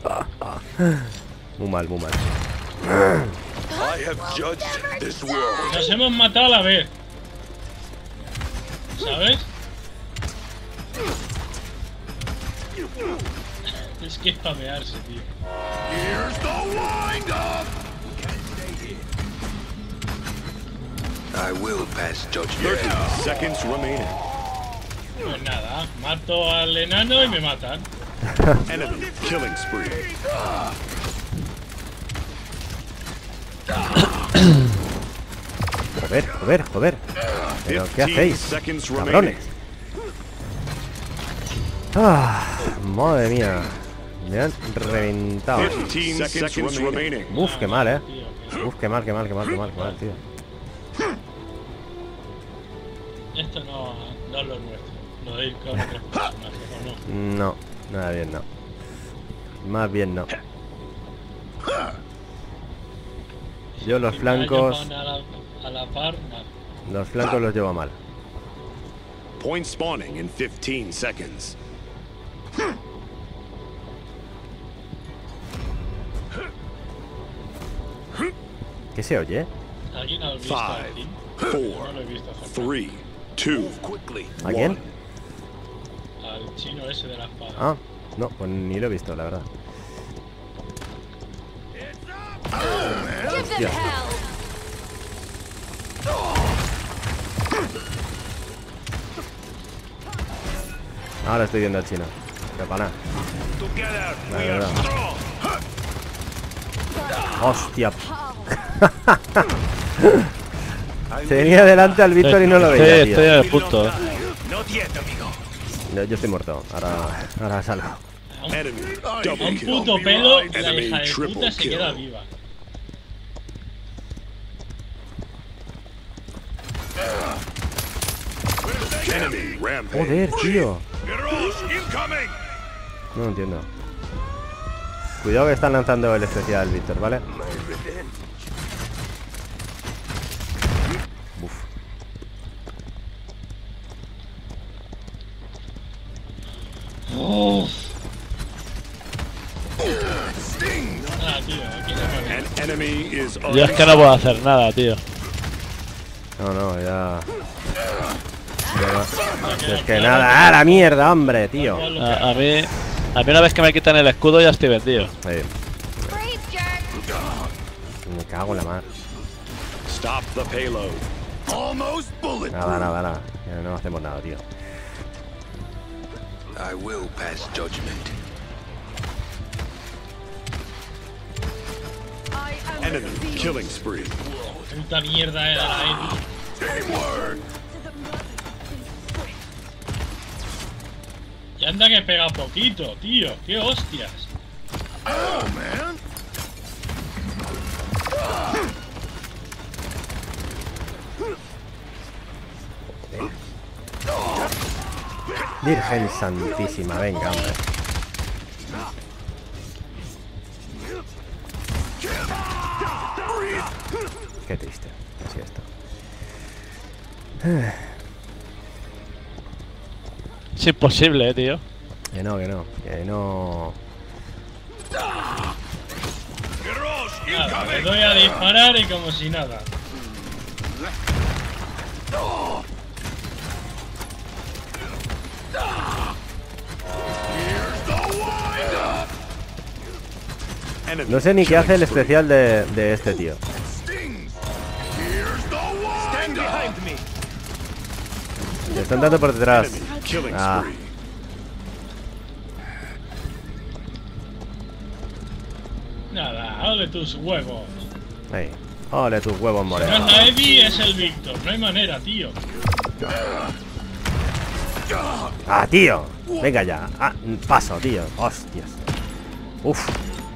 A: Muy mal.
D: I have judged this world.
B: Nos hemos matado a la vez. ¿Sabes? Es que es pamearse, tío.
C: Here's the wind up.
G: I will pass judgment.
C: 30 seconds remaining.
B: Pues nada, mato al enano y me matan.
C: Enemy killing spree.
A: Joder. ¿Pero qué
C: 15
A: hacéis,
C: seconds
A: cabrones? Madre mía. Me han reventado.
C: 15 seconds remaining.
A: Uf, qué mal,
B: Tío,
A: Uf, qué mal, tío.
B: esto no es lo nuestro. Lo de ir con otros personajes, ¿o no?
A: No, nada bien, no. Más bien no. Yo los
B: Si
A: flancos...
B: me hallan a la par, nada.
A: Los flancos los llevo mal.
C: Point spawning in 15 seconds.
A: ¿Qué se oye?
B: ¿Alguien ha visto
C: 5,
B: aquí?
C: 4,
B: No lo he visto acerca.
C: 3, 2, quickly.
A: ¿A quién?
B: Al chino ese de la espada.
A: Ah, no, pues ni lo he visto, la verdad.
E: Give them
A: Yeah.
E: hell.
A: Ahora estoy viendo al chino. Pero para nada.
C: Together,
A: La
C: we are
A: verdad.
C: strong.
A: Hostia. Tenía delante al Víctor y no lo veía,
F: Estoy
A: tío.
F: en el punto,
C: Not yet, amigo.
A: Yo estoy muerto. Ahora salgo.
C: Enemy
B: A
C: double
B: un
C: kill.
B: puto pelo y la
C: Enemy
B: hija de puta
C: triple
B: se queda
C: kill.
B: viva.
C: Enemy rampage.
A: Joder, tío.
C: Garrosh incoming.
A: No lo entiendo. Cuidado que están lanzando el especial, Víctor, ¿vale? Uf.
B: Ah, tío, aquí no me
C: An enemy is
F: Yo es que no puedo hacer nada, tío.
A: No, ya... Es que nada, ¡ah, la mierda, hombre, tío!
F: A mí una vez que me quitan el escudo ya estoy vendido.
E: Freeze, jerk.
A: Me cago en la mar.
C: Stop the payload. Almost bulletproof.
A: Nada. Ya no hacemos nada, tío.
G: I will pass judgment.
E: I am
C: Enemy
E: the
C: killing spree.
B: Puta mierda era la Eddie.
C: Teamwork.
B: Y anda que pega poquito, tío. ¡Qué hostias!
C: Oh, man.
A: Virgen santísima, venga, hombre. Qué triste, así esto.
F: Es imposible, tío.
A: Que no.
C: Garrosh
B: Nada, le
C: incoming.
B: doy a disparar y como si nada.
C: Enemy
A: No sé ni qué hace el
C: killing spree.
A: especial de este tío.
C: Stings. Here's the
H: Stand
C: wind up.
H: behind me.
A: Me están dando por detrás.
C: Enemy killing
A: Ah.
C: spree.
B: Nada, ole tus huevos.
A: Ahí. Ole tus huevos
B: Si no es
A: morenos.
B: la Eddie, es el Víctor. No hay manera, tío.
A: Ah, tío. Venga ya. Ah, paso, tío. Hostias. Uf.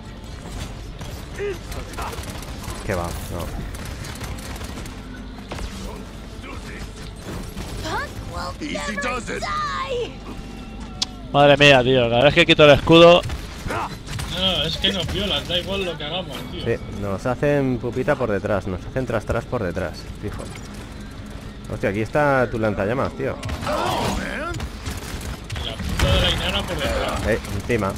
A: ¿Qué va? No.
E: Punk will
C: Easy
E: never
C: does it.
E: die.
F: Madre mía, tío. Cada vez que quito el escudo.
B: No, es que nos violan, da igual lo que hagamos, tío.
A: Sí, nos hacen pupita por detrás. Nos hacen tras por detrás. Fijo. Hostia, aquí está tu lanzallamas, tío.
B: Y la puta de la Inara por detrás.
A: Encima.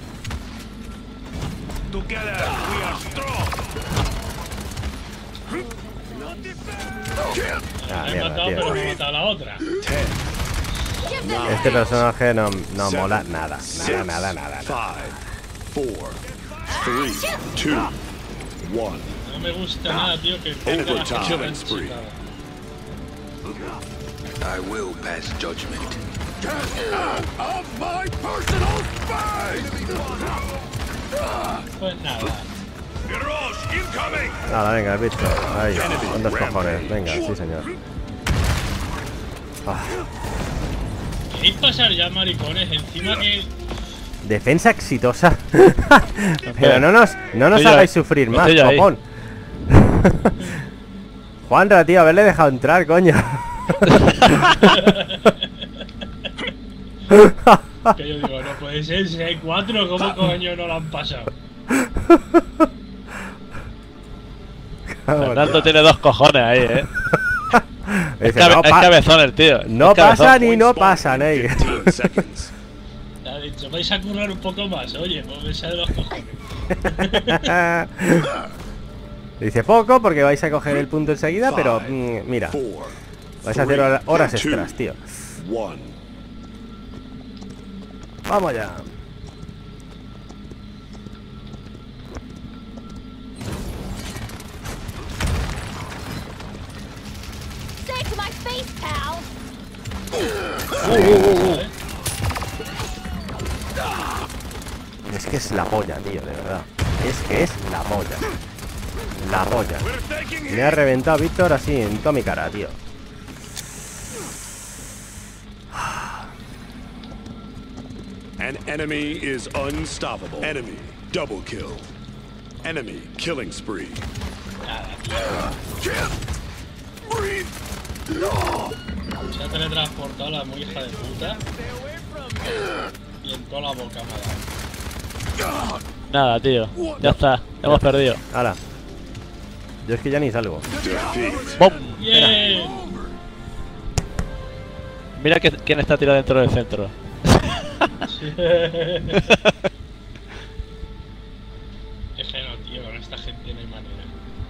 C: Together we are strong.
A: Ah,
B: La he
A: mierda,
B: matado,
A: tío.
B: pero me ha matado la otra.
E: Give them
A: Este personaje no
C: Seven,
A: mola nada.
C: six,
A: Nada.
C: 5, 4, 3, 2, 1.
B: No me gusta nada, tío, que tenga la gente
C: Killing
B: tan
C: spree.
B: chitada.
G: I will pass judgment.
C: Get out of my personal space!
B: Pues nada.
C: Garage incoming!
A: Nada, venga, he visto. Ahí, con dos cojones. Venga, sí, señor. Ah,
B: ¿Queréis pasar ya, maricones? Encima que...
A: defensa exitosa. Pero no nos
F: Estoy yo-
A: hagáis sufrir más,
F: estoy yo ahí.
A: copón. Juanra, tío, haberle dejado entrar, coño.
B: Que yo digo, no puede ser, si hay 4, ¿cómo coño no lo han pasado?
F: Fernando tiene dos cojones ahí, eh.
A: Dice,
F: Es
A: no,
F: cabezón el tío.
A: no
F: es cabezón.
A: pasa ni no pasa, Ney.
C: 15 seconds.
B: Te ha dicho, vais a currar un poco más, oye, pues me sale los cojones.
A: Dice poco porque vais a coger el punto enseguida, pero mira,
C: 4,
A: vais a hacer horas extras, tío.
C: 1.
A: Vamos ya.
E: Say it to my face, pal.
A: Es que es la polla, tío, de verdad. Es que es la polla. La polla. Me ha reventado Víctor así en toda mi cara, tío.
C: An enemy is unstoppable. Enemy double kill. Enemy killing spree. Breathe.
B: Se ha teletransportado la muy hija de puta. Y en toda la boca me ha dado.
F: Nada, tío. Ya está. Hemos perdido.
A: Hala. Yo es que ya ni salgo.
C: Defeat.
F: ¡Bum!
B: ¡Bien!
F: Mira quién está tirado dentro del centro.
B: Es que no, tío, con esta gente no hay manera.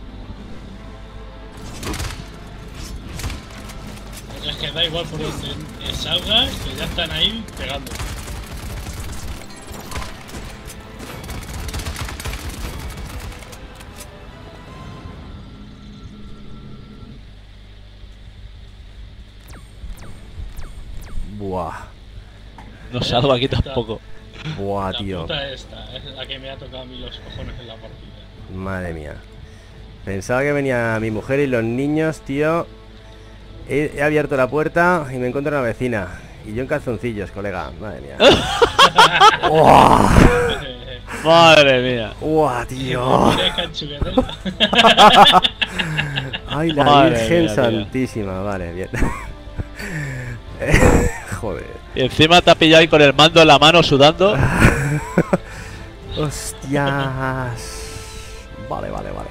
B: Es que da igual por donde salgas, que ya están ahí pegando.
A: Buah.
F: No salgo aquí tampoco.
A: Buah,
B: La
A: tío.
B: puta esta es la que me ha tocado a mí los cojones en la partida.
A: Madre mía. Pensaba que venía mi mujer y los niños, tío. He abierto la puerta y me encuentro una vecina. Y yo en calzoncillos, colega. Madre mía. ¡Uah!
F: Madre mía.
A: ¡Uah, tío!
B: Mira, canchuguete.
A: ¡Ay, la
F: Madre
A: Virgen
F: mía, tío.
A: Santísima! Vale, bien. Joder.
F: Y encima te ha pillado ahí con el mando en la mano sudando.
A: ¡Hostias! Vale.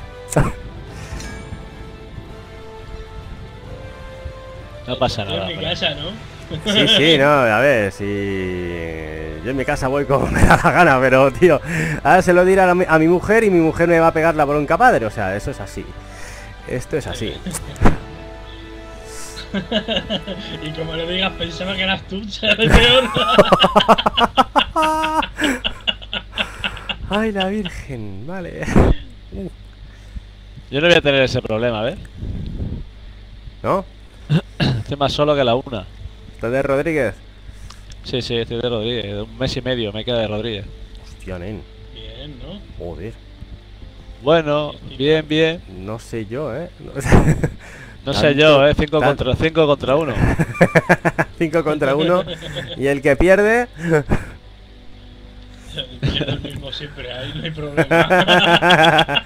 F: No pasa
B: Yo
F: nada.
B: en mi
F: hombre.
B: casa, ¿no?
A: Sí, no, a ver, si yo en mi casa voy como me da la gana, pero tío, ahora se lo diré a mi mujer y mi mujer me va a pegar la bronca padre, o sea, eso es así. Esto es así.
B: Y como le digas, pensaba que eras tú, ¿sabes? Peor.
A: Ay, la virgen, vale.
F: Yo no voy a tener ese problema, ¿ves?
A: ¿No?
F: Estoy más solo que la una.
A: ¿Estás de Rodríguez?
F: Sí, sí, estoy de Rodríguez. De un mes y medio me queda de Rodríguez.
A: Hostia, nen.
B: Bien, ¿no?
A: Joder.
F: Bueno, bien, bien.
A: No sé yo, ¿eh?
F: No sé yo, 5 contra 1.
A: 5 contra 1. Y el que pierde...
B: Quiero el mismo siempre, ahí no hay problema.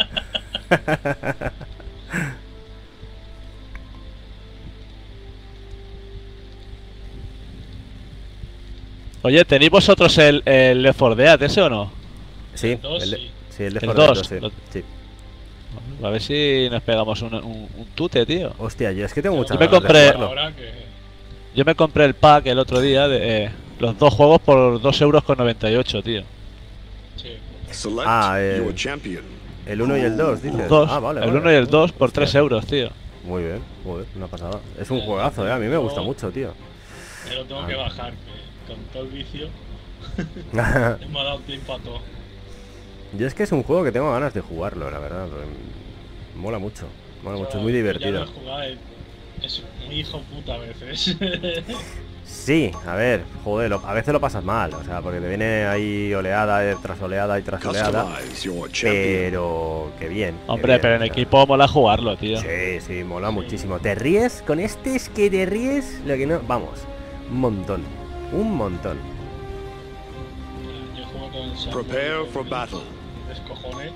F: Oye, ¿tenéis vosotros el Left 4 Dead ese o no?
A: Sí,
B: Dos, sí.
A: sí, el de
F: El
A: Fortnite,
F: 2,
A: sí. Sí.
F: A ver si nos pegamos un tute, tío.
A: Hostia, yo es que tengo muchas
F: Yo me
A: ganas de
F: compré-
A: jugarlo.
B: Ahora que...
F: Yo me compré el pack el otro día de los dos juegos por 2,98 €, tío.
B: Sí.
C: Select
A: Ah,
C: your champion.
A: El 1 y el 2, dices.
F: Dos,
A: Ah, vale,
F: el
A: vale.
F: 1 y el 2 por
A: Hostia.
F: 3 euros, tío.
A: Muy bien, joder, una pasada. Es un juegazo, a mí me gusta mucho, tío.
B: Me lo tengo que bajar, que con todo el vicio me ha dado tiempo a todo.
A: Yo es que es un juego que tengo ganas de jugarlo, la verdad. Mola mucho, es muy divertido.
B: Ya lo he jugado, es muy hijo puta a veces.
A: Sí, a ver, joder, a veces lo pasas mal, o sea, porque te viene ahí oleada tras oleada y tras oleada.
C: Customize your champion.
A: Pero que bien. que
F: Hombre,
A: bien,
F: pero en
A: o sea,
F: equipo mola jugarlo, tío.
A: Sí, sí, mola muchísimo. ¿Te ríes con este? Es que te ríes lo que no. Vamos, un montón. Un montón.
B: Yo juego con Sam.
C: Prepare for battle.
B: Descojones.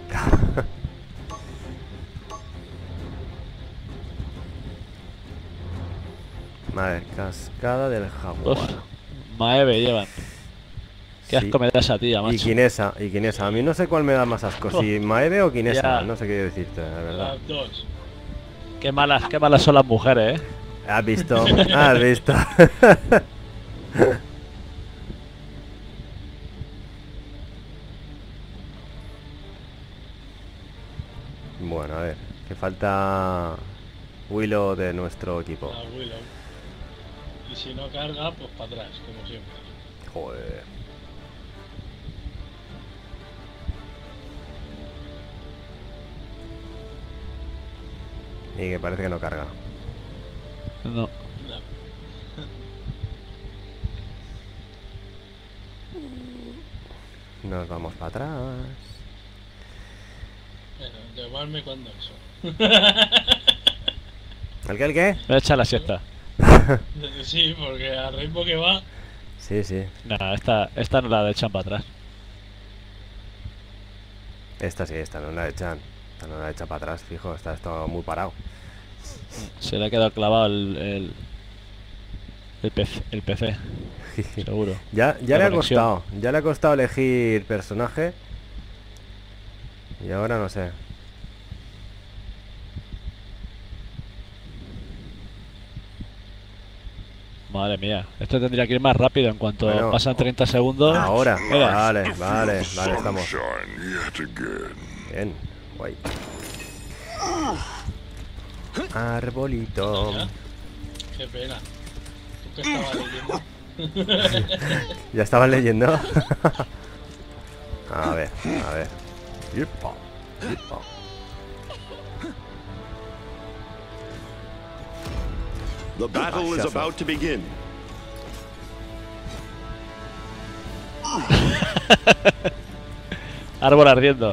A: A ver, cascada del jaguar.
F: Uf, Maeve llevan. Qué
A: Sí.
F: asco me das a ti,
A: Y
F: macho.
A: Kinesa, y Kinesa. A mí no sé cuál me da más asco, si Maeve o Kinesa.
F: Ya.
A: No sé qué decirte, la verdad.
B: Las dos.
F: Qué malas son las mujeres,
A: ¿Has visto? ¿Has visto? Bueno, a ver, que falta Willow de nuestro equipo.
B: La Willow. Y si no carga, pues para atrás, como siempre.
A: Joder. Y que parece que no carga.
F: No.
B: No.
A: Nos vamos para atrás.
B: Bueno, llamarme cuando eso.
A: ¿El qué? ¿El qué?
F: Voy a echar la siesta.
B: Sí, porque al ritmo que va,
A: Sí, sí.
F: Nah, esta no la echan para atrás.
A: Esta sí, esta no la echan. Esta no la echan para atrás, fijo. Está esto muy parado.
F: Se le ha quedado clavado el PC, seguro.
A: Ya
F: La
A: le ha
F: conexión.
A: costado. Ya le ha costado elegir personaje. Y ahora no sé.
F: Madre mía, esto tendría que ir más rápido en cuanto
A: Bueno,
F: pasan 30 segundos.
A: Ahora.
F: Mira.
A: Vale, vale, vale, estamos.
D: Sunshine yet again.
A: Bien, guay. Arbolito.
B: ya. Qué pena. ¿Tú qué estabas leyendo?
A: ¿Ya estabas leyendo? A ver, a ver. Yepa, yepa.
C: The battle is
A: Shuffle.
C: about to begin.
F: Árbol ardiendo.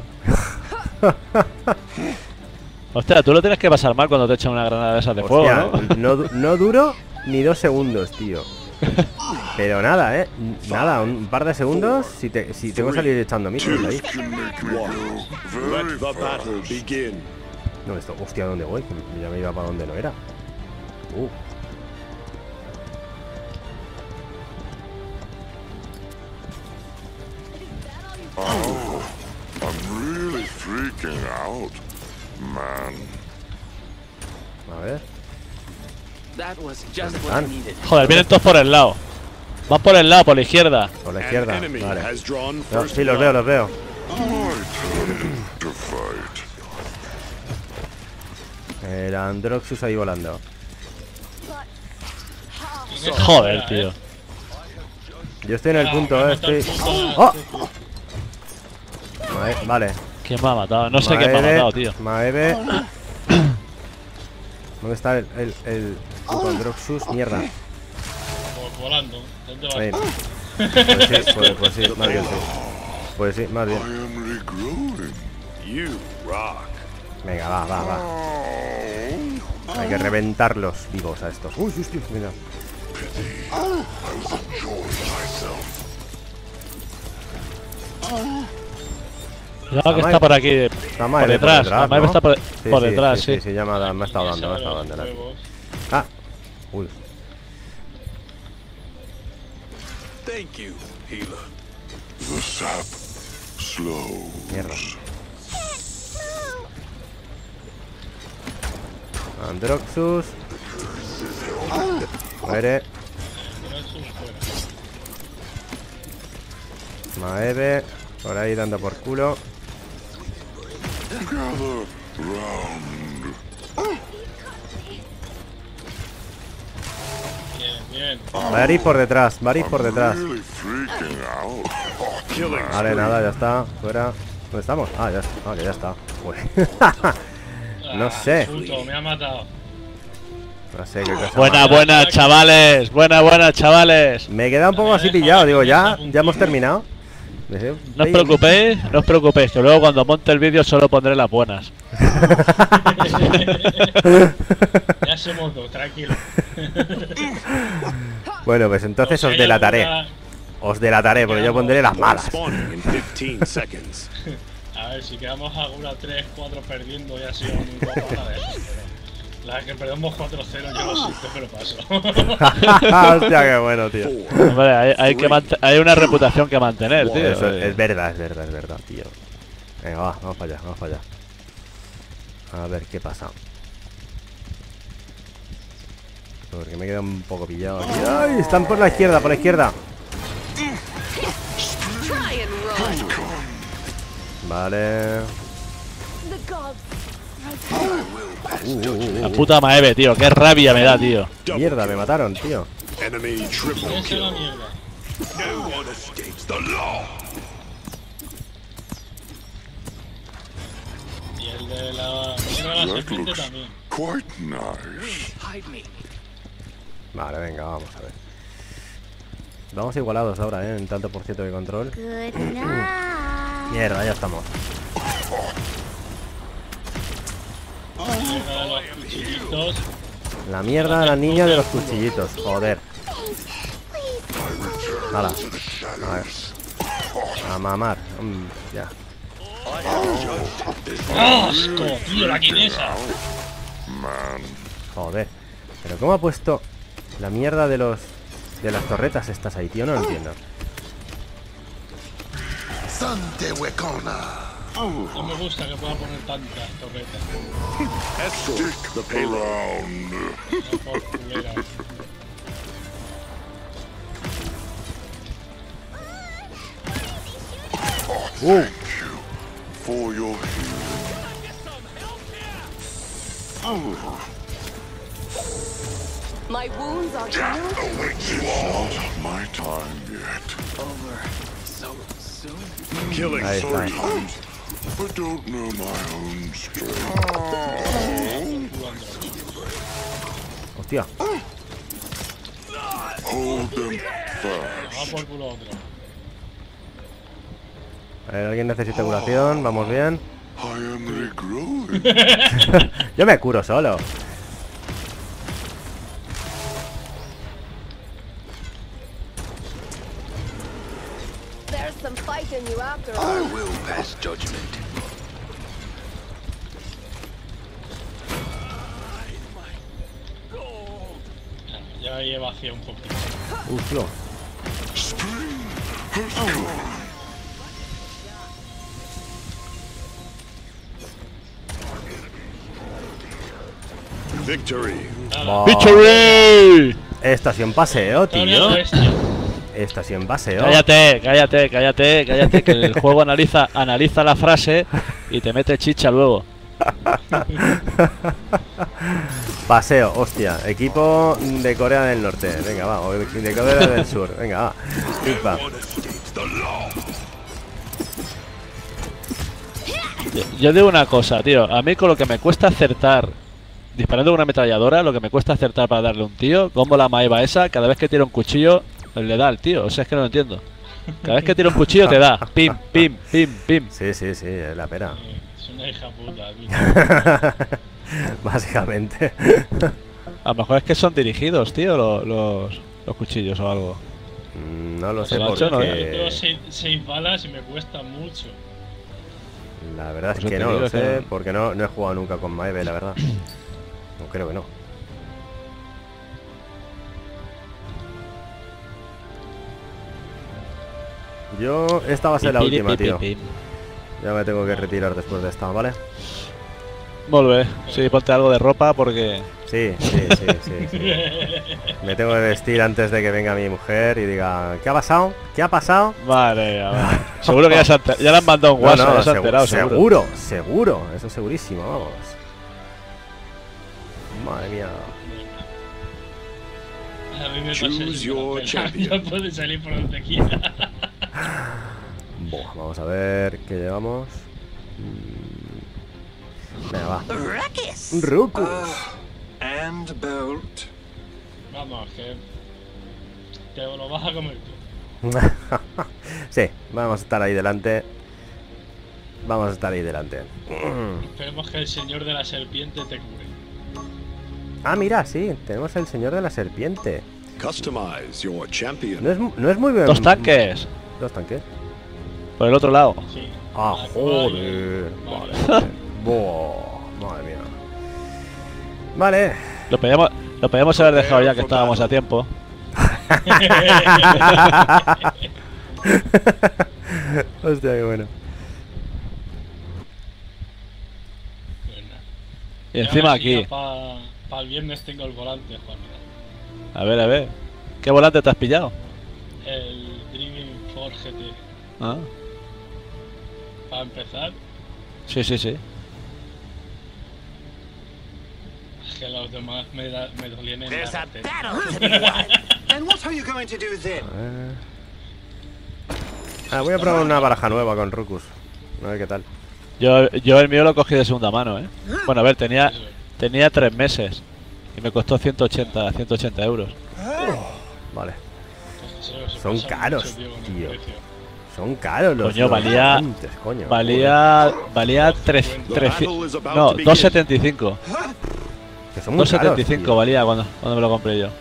F: Hostia, tú lo tienes que pasar mal cuando te echan una granada de esas de fuego,
A: Hostia,
F: ¿no?
A: no duro ni 2 segundos, tío. Pero nada, nada, un par de segundos si tengo que salir echando misiles ahí.
D: Can make me go
C: Let
D: very
C: the battle
D: fast.
C: begin.
A: No, esto, hostia, ¿dónde voy? Que ya me iba para donde no era.
D: Oh, I'm really freaking out, man.
A: A ver.
H: That was just what I
A: Están
H: needed.
F: Joder, vienen todos por el lado. Van por el lado, por la izquierda.
A: por la
C: An
A: izquierda.
C: enemy
A: Vale.
C: has drawn
A: No,
C: first
A: sí, los
C: blood.
A: veo, los veo.
D: My turn to fight.
A: El Androxus ahí volando.
F: Joder, tío.
A: Yo estoy en el punto,
B: Ah,
A: estoy.
B: punto,
A: ¡Oh! Vale.
F: ¿Quién me ha matado? No sé quién me ha matado, tío.
A: Maeve. ¿Dónde está el Droxus? Mierda.
B: Volando. ¿Dónde vas?
A: Ven. Pues sí, más bien sí. Pues sí, más bien.
D: I am regrowing.
C: You rock.
A: Venga, va. Hay que reventarlos vivos a estos. Uy, hostia, mira.
F: Cuidado que está por aquí.
A: Está
F: Por detrás. La Maeve
A: ¿no?
F: está por detrás,
A: Sí,
F: sí.
A: ya me ha estado dando,
B: Los
A: la-
B: huevos.
A: Ah. Uy,
C: Thank you, healer.
D: The sap slow.
A: mierda. Androxus. Muere. Maeve. Por ahí dando por culo.
D: Gather round.
B: Bien.
A: Varys por detrás, Varys por detrás.
D: Really freaking out.
A: Vale, nada, ya está. Fuera. ¿Dónde estamos? Ah, ya está. Que ya está. Uy. No sé.
B: Puto, me ha matado.
A: No sé qué cosa.
F: Buena, chavales. Buena, chavales.
A: Me queda un poco así pillado. Digo, ya hemos terminado.
F: No os preocupéis, que luego cuando monte el vídeo solo pondré las buenas.
B: Ya somos dos, tranquilo.
A: Bueno, pues entonces os
B: Hay
A: delataré.
B: alguna-
A: Os delataré, porque yo pondré las malas.
C: Spawning in 15 seconds.
B: A ver, si quedamos alguna 3-4 perdiendo ya ha sido muy guapa la de eso, pero la que perdemos 4-0 yo lo siento, pero paso.
A: Hostia, qué bueno, tío.
F: Hombre, hay una reputación que mantener, tío.
A: Eso es verdad, tío. Venga, vamos para allá. A ver qué pasa. Porque me queda un poco pillado aquí. ¡Ay! Están por la izquierda,
E: Try and run.
A: Vale.
E: The gods.
F: La puta Maeve, tío. Qué rabia me da, tío.
A: Mierda, me mataron, tío.
C: Enemy triple
B: Esa es la
C: kill.
B: mierda.
C: No one escapes the law.
B: Y el de la serpiente también.
D: Quite nice.
H: Hide me.
A: Vale, venga, vamos a ver. Vamos igualados ahora, en tanto por ciento de control.
E: Good night.
A: Mierda, ya estamos.
B: Mierda de los cuchillitos.
A: La mierda de la niña de los cuchillitos, joder. Hala. A ver. A mamar. Ya.
B: ¡Asco, tío, la quinesa!
D: Man.
A: Joder. Pero ¿cómo ha puesto la mierda de las torretas estas ahí, tío? No lo entiendo.
C: Sante Wekona.
B: No me gusta que pueda poner tantas torretas.
C: Escort the payload.
D: Around.
B: No por culera.
D: For your healing.
E: My wounds are healed.
D: Not my time yet.
H: Over so soon.
C: Killing
A: Ahí está.
D: Sometimes I don't know my own strength.
A: Hostia.
D: Hold them fast.
B: Va por culo otro.
A: A ver, ¿alguien necesita curación? Vamos bien.
D: I am regrowing.
A: Yo me curo solo.
E: There's some fight in you after
G: I
E: all.
G: will pass judgment.
B: Ya lleva hacia un poquito.
A: Hostia.
D: Spring has come.
C: Victory.
A: Oh,
F: ¡Victory!
A: esto ha sido un paseo, tío.
B: Victoria bestia.
A: Esto ha sido un paseo.
F: Cállate, que el juego analiza la frase y te mete chicha luego.
A: Paseo, hostia. Equipo de Corea del Norte. Venga, va. O de Corea del Sur. Venga, va. Pipa.
F: Yo digo una cosa, tío. A mí con lo que me cuesta acertar disparando con una ametralladora, lo que me cuesta acertar para darle a un tío, como la maeva esa, cada vez que tira un cuchillo le da al tío. O sea, es que no lo entiendo. Cada vez que tira un cuchillo te da. Pim, pim, pim, pim.
A: Sí, sí, sí, es la pena.
B: Es una hija puta, tío.
A: Básicamente.
F: A lo mejor es que son dirigidos, tío, los cuchillos o algo.
A: No lo sé
F: Lo ha hecho, ¿no?
B: Yo tengo 6 balas y me cuesta mucho.
A: La verdad es
F: Pues
A: que
F: te
A: no
F: digo
A: lo sé,
F: que-
A: porque no he jugado nunca con Maeve, la verdad. No creo que no. Yo, esta va a ser la última, tío. Ya me tengo que retirar después de esta, ¿vale?
F: Volve. Sí, ponte algo de ropa porque...
A: Sí, sí, sí, sí, sí. Me tengo que vestir antes de que venga mi mujer y diga, ¿qué ha pasado? ¿Qué ha pasado?
F: Vale, a ver. Seguro que ya le han mandado un WhatsApp, ya se ha enterado, seguro.
A: seguro, seguro, eso segurísimo, vamos. Madre mía.
B: A mí me pasa
C: Choose
B: eso,
C: your
B: pero
C: champion.
B: no puede salir por donde quiera.
A: Buah, vamos a ver qué llevamos. Venga, va. Ruckus.
C: And bolt.
B: Vamos, que te lo vas a comer tú.
A: Sí, vamos a estar ahí delante. Vamos a estar ahí delante.
B: Esperemos que el señor de la serpiente te cure.
A: Ah, mira, sí, tenemos el señor de la serpiente.
C: Customize your champion.
A: No es muy bien.
F: Dos tanques.
A: Dos tanques.
F: Por el otro lado.
B: Sí.
A: Ah,
B: A
A: joder.
B: caballo.
A: Vale. Buah, madre mía. Vale.
F: Lo podíamos haber dejado ya que estábamos a tiempo.
A: Hostia, qué bueno.
B: Pues nada.
F: Y encima aquí.
B: Para el viernes tengo el volante, Juan.
F: A ver. ¿Qué volante te has pillado?
B: El Dreaming 4 GT.
F: Ah,
B: Para empezar,
F: sí.
B: es que los demás me dolían en
I: There's
B: la
I: a
B: cartera.
I: battle to be won. And what are you going to do then?
A: Voy a probar una baraja nueva con Ruckus. A ver qué tal.
F: Yo el mío lo cogí de segunda mano, ¿eh? Bueno, a ver, tenía 3 meses. Y me costó 180 euros.
A: Vale.
B: Se
A: Son
B: pasa
A: caros,
B: mucho, tío, con el
A: tío.
B: precio.
A: Son caros los.
F: Coño,
A: los
F: valía-
A: volantes, coño.
F: Valía 2,75.
A: Que son muy caros,
F: 2,75
A: tío.
F: valía cuando me lo compré yo.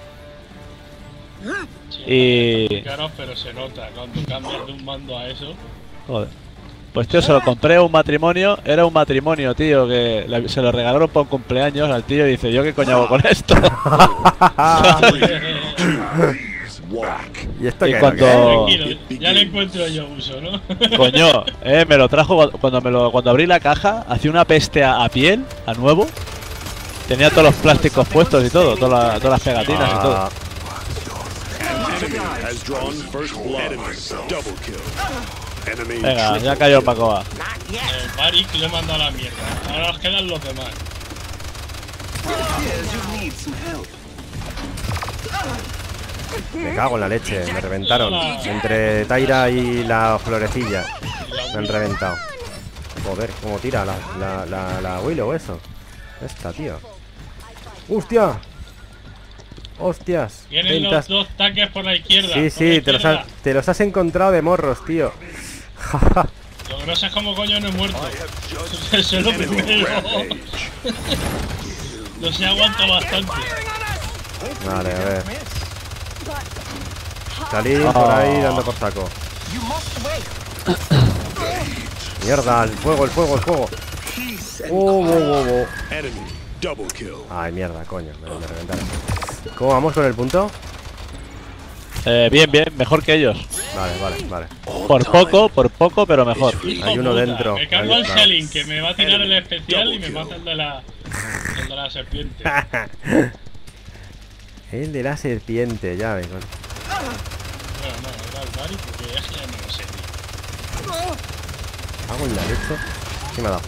B: Sí,
F: Y-
B: son caros, pero se nota cuando cambias de un mando a eso.
F: Joder. Pues tío, se lo compré a un matrimonio. Era un matrimonio, tío, que se lo regalaron por un cumpleaños al tío y dice, ¿yo qué coño hago con esto?
A: ¿Y esto
F: Y
A: qué?
F: cuando-
B: Tranquilo, ya le encuentro yo uso, ¿no?
F: Coño, me lo trajo cuando abrí la caja, hacía una peste a piel, a nuevo. Tenía todos los plásticos puestos y todo, todas las pegatinas y todo.
A: Ah,
C: Has drawn first blood. Double kill. Enemy
F: Venga, ya cayó Pacoa.
I: Not yet.
B: El Barik le manda a la mierda. Ahora os quedan los demás.
A: me cago en la leche, me reventaron. Entre Taira y la florecilla. Me han reventado. Joder, cómo tira la Willow eso. Esta, tío. ¡Hostia! ¡Hostias!
B: Vienen los
A: Ventas.
B: dos tanques por la izquierda.
A: Sí,
B: por la
A: sí,
B: izquierda.
A: te los has encontrado de morros, tío.
B: Lo que no sé es cómo coño no he muerto. Eso es lo primero. No se aguanta bastante.
A: Vale, a ver. Salí por ahí dando por saco.
I: You must wait.
A: Mierda, el fuego, el fuego, el fuego.
C: enemy double kill.
A: Ay, mierda, coño, me reventaron. ¿Cómo vamos con el punto?
F: Bien, mejor que ellos.
A: Vale.
F: Por poco, pero mejor.
B: Hijo
A: Hay uno
B: puta,
A: dentro.
B: Me cargo
A: Ahí
B: al
A: está.
B: Shelling, que me va a tirar el especial y me mata el de la serpiente.
A: El de la serpiente, ya ves. Bueno.
B: Bueno, no, era el Barik porque es que ya no lo sé, tío.
A: Hago en la leche. Sí me ha dado.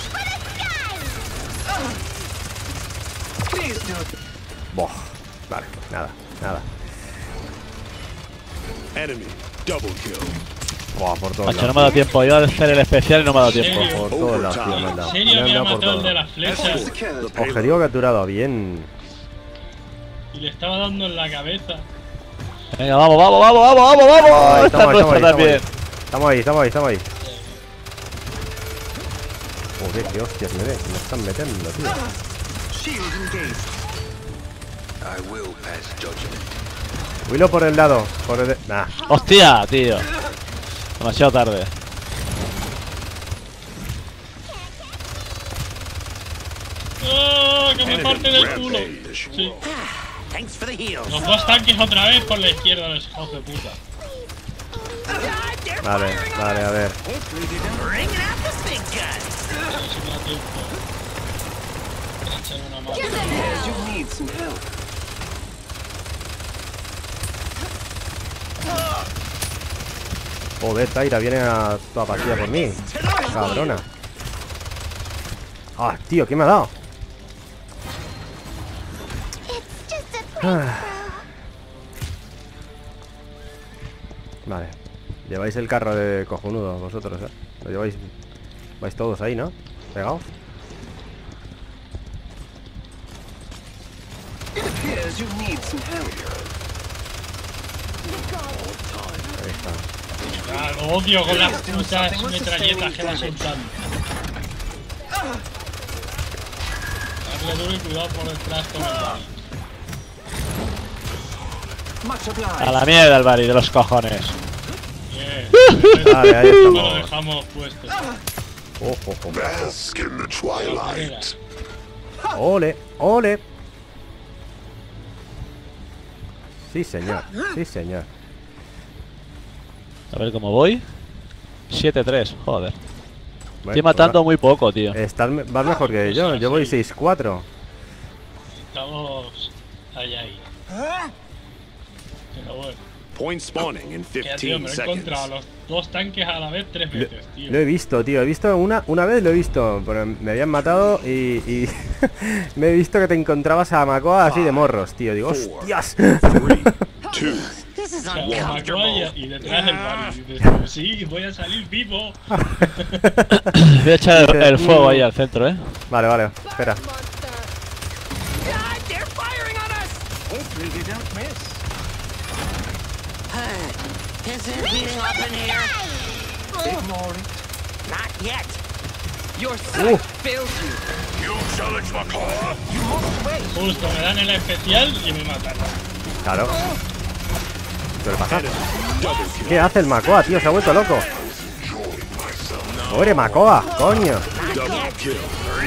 A: Boh. Vale, nada.
C: Enemy double kill.
A: Buah, por todos
F: Macho, no
A: lados.
F: me ha dado tiempo. Iba a hacer el especial y no me ha dado tiempo.
B: ¿En serio?
A: Por todos lados, tío, me han
B: ¿En
A: dado.
B: serio
A: Me
B: me
A: han
B: ha
A: dado por
B: matado el
A: todos
B: de
A: lados.
B: las flechas?
A: Objetivo capturado, bien.
B: Y le estaba dando en la cabeza.
F: Venga, vamos, vamos, vamos, vamos, vamos, vamos.
A: Ahí,
F: Esta
A: estamos
F: es
A: ahí,
F: nuestra también.
A: Estamos ahí, estamos ahí, estamos ahí. Joder, qué hostias me están metiendo, tío.
I: Shield engaged.
G: I will pass judgment.
A: Huilo por el lado, por el... Nah.
F: Hostia, tío. Demasiado tarde.
B: ¡Oh, que me parten el culo! Sí.
I: Thanks for the heals.
B: Los dos tanques otra vez por la izquierda, los hijos de puta.
A: Vale, vale, a ver.
I: Bringing out the big guns.
B: No sé si me da tiempo. Echar una mano.
I: Yes, you need some help.
A: Joder, Taira, viene a toda partida por mí. Cabrona. Ah, tío, ¿qué me ha dado? Ah. Vale. Lleváis el carro de cojonudo vosotros, ¿eh? Lo lleváis... Vais todos ahí, ¿no? Pegados.
I: It appears you need some help.
A: Ahí está.
B: Ah, lo odio con las putas metralletas que va soltando. Darle duro y cuidado por detrás con el bali.
I: Much
F: A
I: obliged.
F: la mierda el Bari de los cojones.
B: Bien.
A: Vale, ahí
B: No lo
A: estamos.
B: dejamos puesto.
A: Ojo.
D: Bask in the twilight.
A: Ole, ole. Sí, señor. Sí, señor.
F: A ver cómo voy. 7-3, joder.
A: Bueno,
F: Estoy matando muy poco, tío.
A: vas mejor que yo. Yo voy 6-4.
B: Estamos ahí. Pero bueno.
C: Point spawning in
B: Que, tío,
C: 15
B: me lo he
C: seconds.
B: encontrado los dos tanques a la vez 3 veces, tío.
A: Lo he visto, tío. He visto una vez, lo he visto. Pero me habían matado y me he visto que te encontrabas a Makoa así de morros, tío. Digo, hostias.
C: 3, 2,
I: This is
B: O sea, Macoa
I: uncomfortable.
B: y detrás el Bari. Y dices, pues sí, voy a salir vivo.
F: Voy a echar el fuego ahí al centro, eh.
A: Vale, vale. Espera.
E: God, they're firing on us!
I: Hopefully they don't miss.
J: Is it heating up in here?
I: Ignore it.
J: Not yet.
I: Your sight fails you.
D: You challenge Makoa?
I: You must wait.
B: Justo, me dan el especial y me matan.
A: Claro. ¿Qué le pasa? ¿Qué hace el Makoa, tío? Se ha vuelto loco. ¡Muere Makoa! ¡Coño!
C: double kill.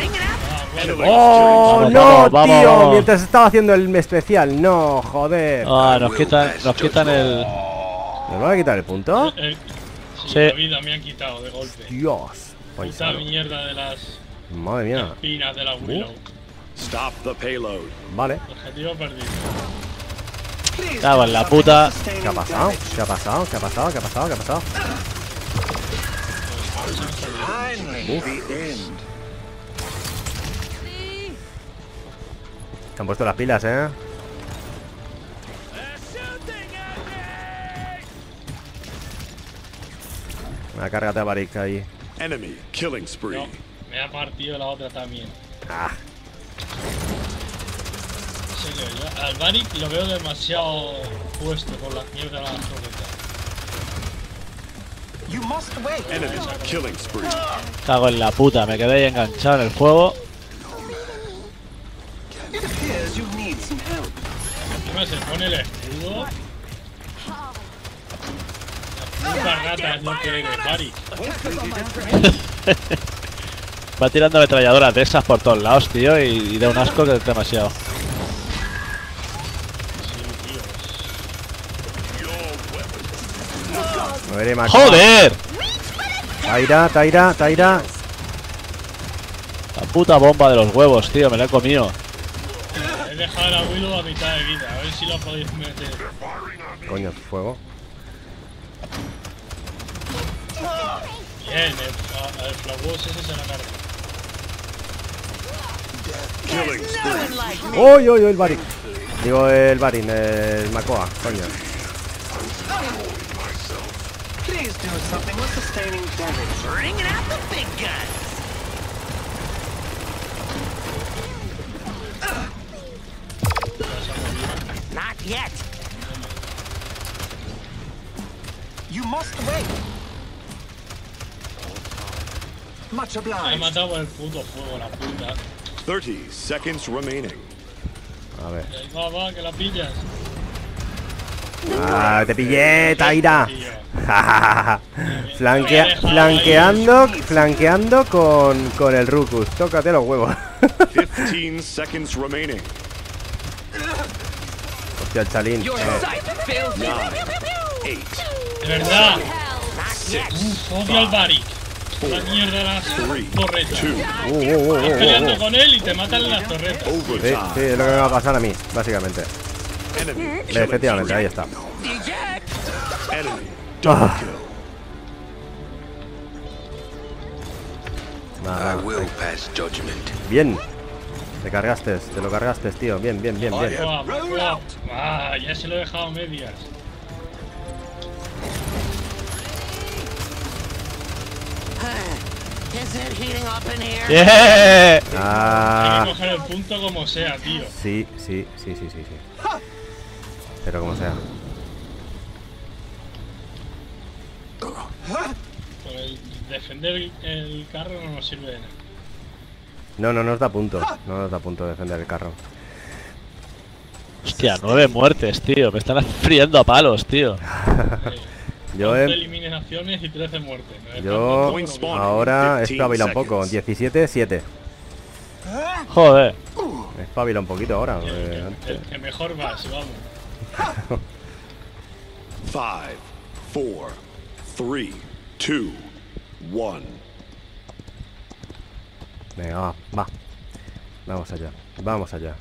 A: ¡Oh,
F: Vamos,
A: no,
F: vamos, vamos,
A: tío!
F: vamos.
A: Mientras estaba haciendo el especial. ¡No, joder!
F: Ah, nos quitan el.
A: ¿Me van a quitar el punto?
F: Sí.
B: La vida me han quitado de golpe.
A: Dios.
B: Puta
A: Paisano.
B: mierda de las
A: Madre mía.
B: espinas de la Willow.
C: Stop the payload.
A: Vale.
B: Objetivo perdido.
I: Please
F: Cago en la puta.
A: ¿Qué ha pasado? ¿Qué ha pasado? ¿Qué ha pasado? ¿Qué ha pasado? ¿Qué ha pasado?
I: Finally, the end.
A: Se han puesto las pilas, ¿eh? Una cárgate a Barik ahí.
C: Enemy killing spree.
B: No, me ha partido la otra también.
A: Ah,
B: En serio, yo al Barik lo veo demasiado puesto con las mierdas de las torretas.
I: You must wait.
C: Enemy killing spree.
F: Cago en la puta, me quedé ahí enganchado en el fuego.
I: It appears you need some help.
B: Encima se pone el escudo. La puta rata es lo que eres, Barik.
I: Hopefully they don't
F: Va tirando ametralladoras de esas por todos lados, tío, y da un asco que es demasiado.
A: muere Makoa.
F: ¡Joder!
A: Taira, Taira, Taira.
F: La puta bomba de los huevos, tío, me la he comido.
B: He dejado a la Willow a mitad de vida, a ver si la podéis meter.
A: Coño, fuego.
B: Bien, el Flawos ese se la carga.
C: Killing spree.
A: ¡Uy, uy, uy! El Barik. Digo, el Barin, el Makoa. Coño.
I: Please do something with sustaining damage.
J: Bringing out the big guns. Not yet.
I: You must wait. Much
B: Me he
I: obliged.
B: matado por el puto fuego, la puta.
C: 30 seconds remaining.
A: A ver.
B: Va, que la pillas.
A: Ah, te pillé, Taira.
B: Tío.
A: Flanqueando con el Rukus. Tócate los huevos.
C: 15 seconds remaining.
A: Hostia, el chalín.
C: 9, 8,
B: De verdad.
J: Not yet.
B: Odio al Barik. La mierda de las torretas.
C: 2,
B: Estás peleando con él y te matan en las torretas.
A: Sí,
C: overtime.
A: sí, es lo que me va a pasar a mí, básicamente.
C: Enemy
A: Efectivamente, ahí está.
C: Enemy double kill.
A: Nada,
G: I will pass judgment.
A: bien. Te lo cargaste, tío. Bien.
B: Ah, ya se lo he dejado a medias.
J: Is it heating up in here?
F: ¡Yeah!
B: Hay
A: Ah,
B: que coger el punto como sea, tío.
A: sí. Pero como sea.
B: Pues defender el carro no nos sirve de nada.
A: No nos da punto. No nos da punto defender el carro.
F: Hostia, 9 muertes, tío. Me están friendo a palos, tío.
A: Yo
B: 11
A: he,
B: eliminaciones y 13 muertes. No es
A: yo
B: tanto,
A: ahora
C: 15
A: espabila un poco.
C: seconds.
A: 17-7.
F: Joder.
A: Espabila un poquito ahora.
B: el que mejor vas, vamos.
C: 5, 4, 3, 2, 1.
A: Venga, va. Vamos allá.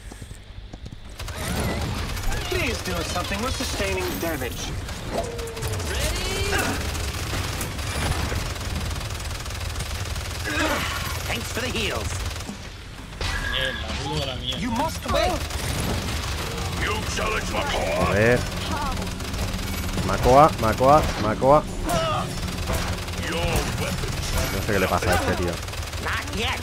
I: Please do something with sustaining damage.
J: Thanks for the heals.
B: La rudo de la mierda.
I: You must wait.
C: You challenge my
A: A ver. Makoa. No sé qué le pasa a este tío.
J: Not yet.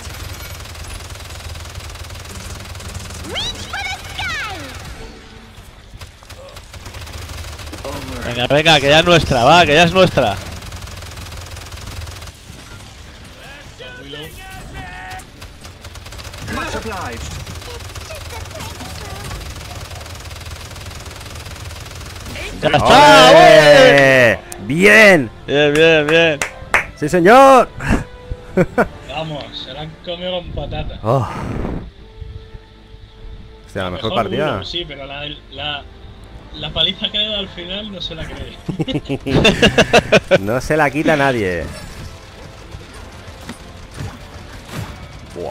F: Venga, que ya es nuestra, va, que ya es nuestra.
I: Much obliged.
F: ¡Ya está!
A: ¡Ole! ¡Bien!
F: Bien.
A: ¡Sí, señor!
B: Vamos, se la han comido con patatas.
A: Oh. Hostia, la mejor partida.
B: Uno, sí, pero la paliza que ha dado al final no se la cree.
A: No se la quita nadie. Buah.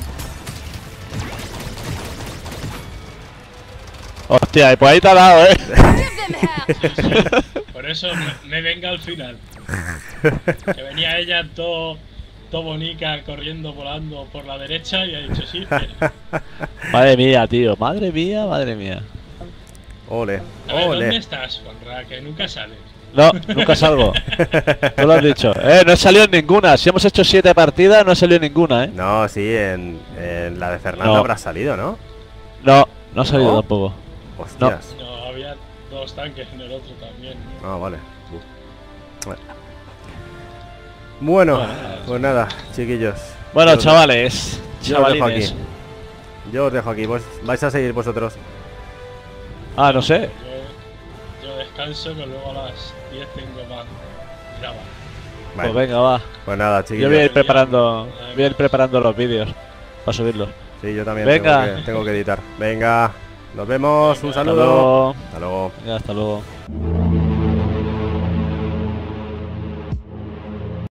F: Hostia, y pues ahí te ha dado,
E: Give them hell.
B: Por eso me venga al final. Que venía ella todo bonica, corriendo, volando por la derecha y ha dicho sí.
F: Madre mía, tío. Madre mía.
A: Ole,
B: A ver, ¿dónde
A: ole.
B: estás, Conrad? Que nunca sales.
F: No, nunca salgo. Tú lo has dicho. No he salido en ninguna. Si hemos hecho 7 partidas, no he salido en ninguna,
A: No, sí, en la de Fernando
F: No.
A: habrá salido, ¿no?
F: No ha salido
A: ¿No?
F: tampoco.
A: Hostias.
B: No, había 2 tanques en el otro también.
A: Ah, vale. Bueno, pues nada, chiquillos.
F: Bueno,
A: Yo os-
F: chavales.
A: Yo os dejo aquí.
F: Chavalines.
A: Yo os dejo aquí. Vos vais a seguir vosotros.
F: Ah, no sé.
B: Yo descanso, que luego a las 10 tengo más grabar.
A: Vale.
F: Pues venga, va.
A: Pues nada,
F: Yo
A: chiquillos.
F: voy a ir preparando los vídeos para subirlos.
A: Sí, yo también
F: Venga.
A: tengo que editar. Venga, nos vemos. Un
F: Hasta
A: saludo.
F: luego.
A: Hasta luego.
F: Venga, hasta luego.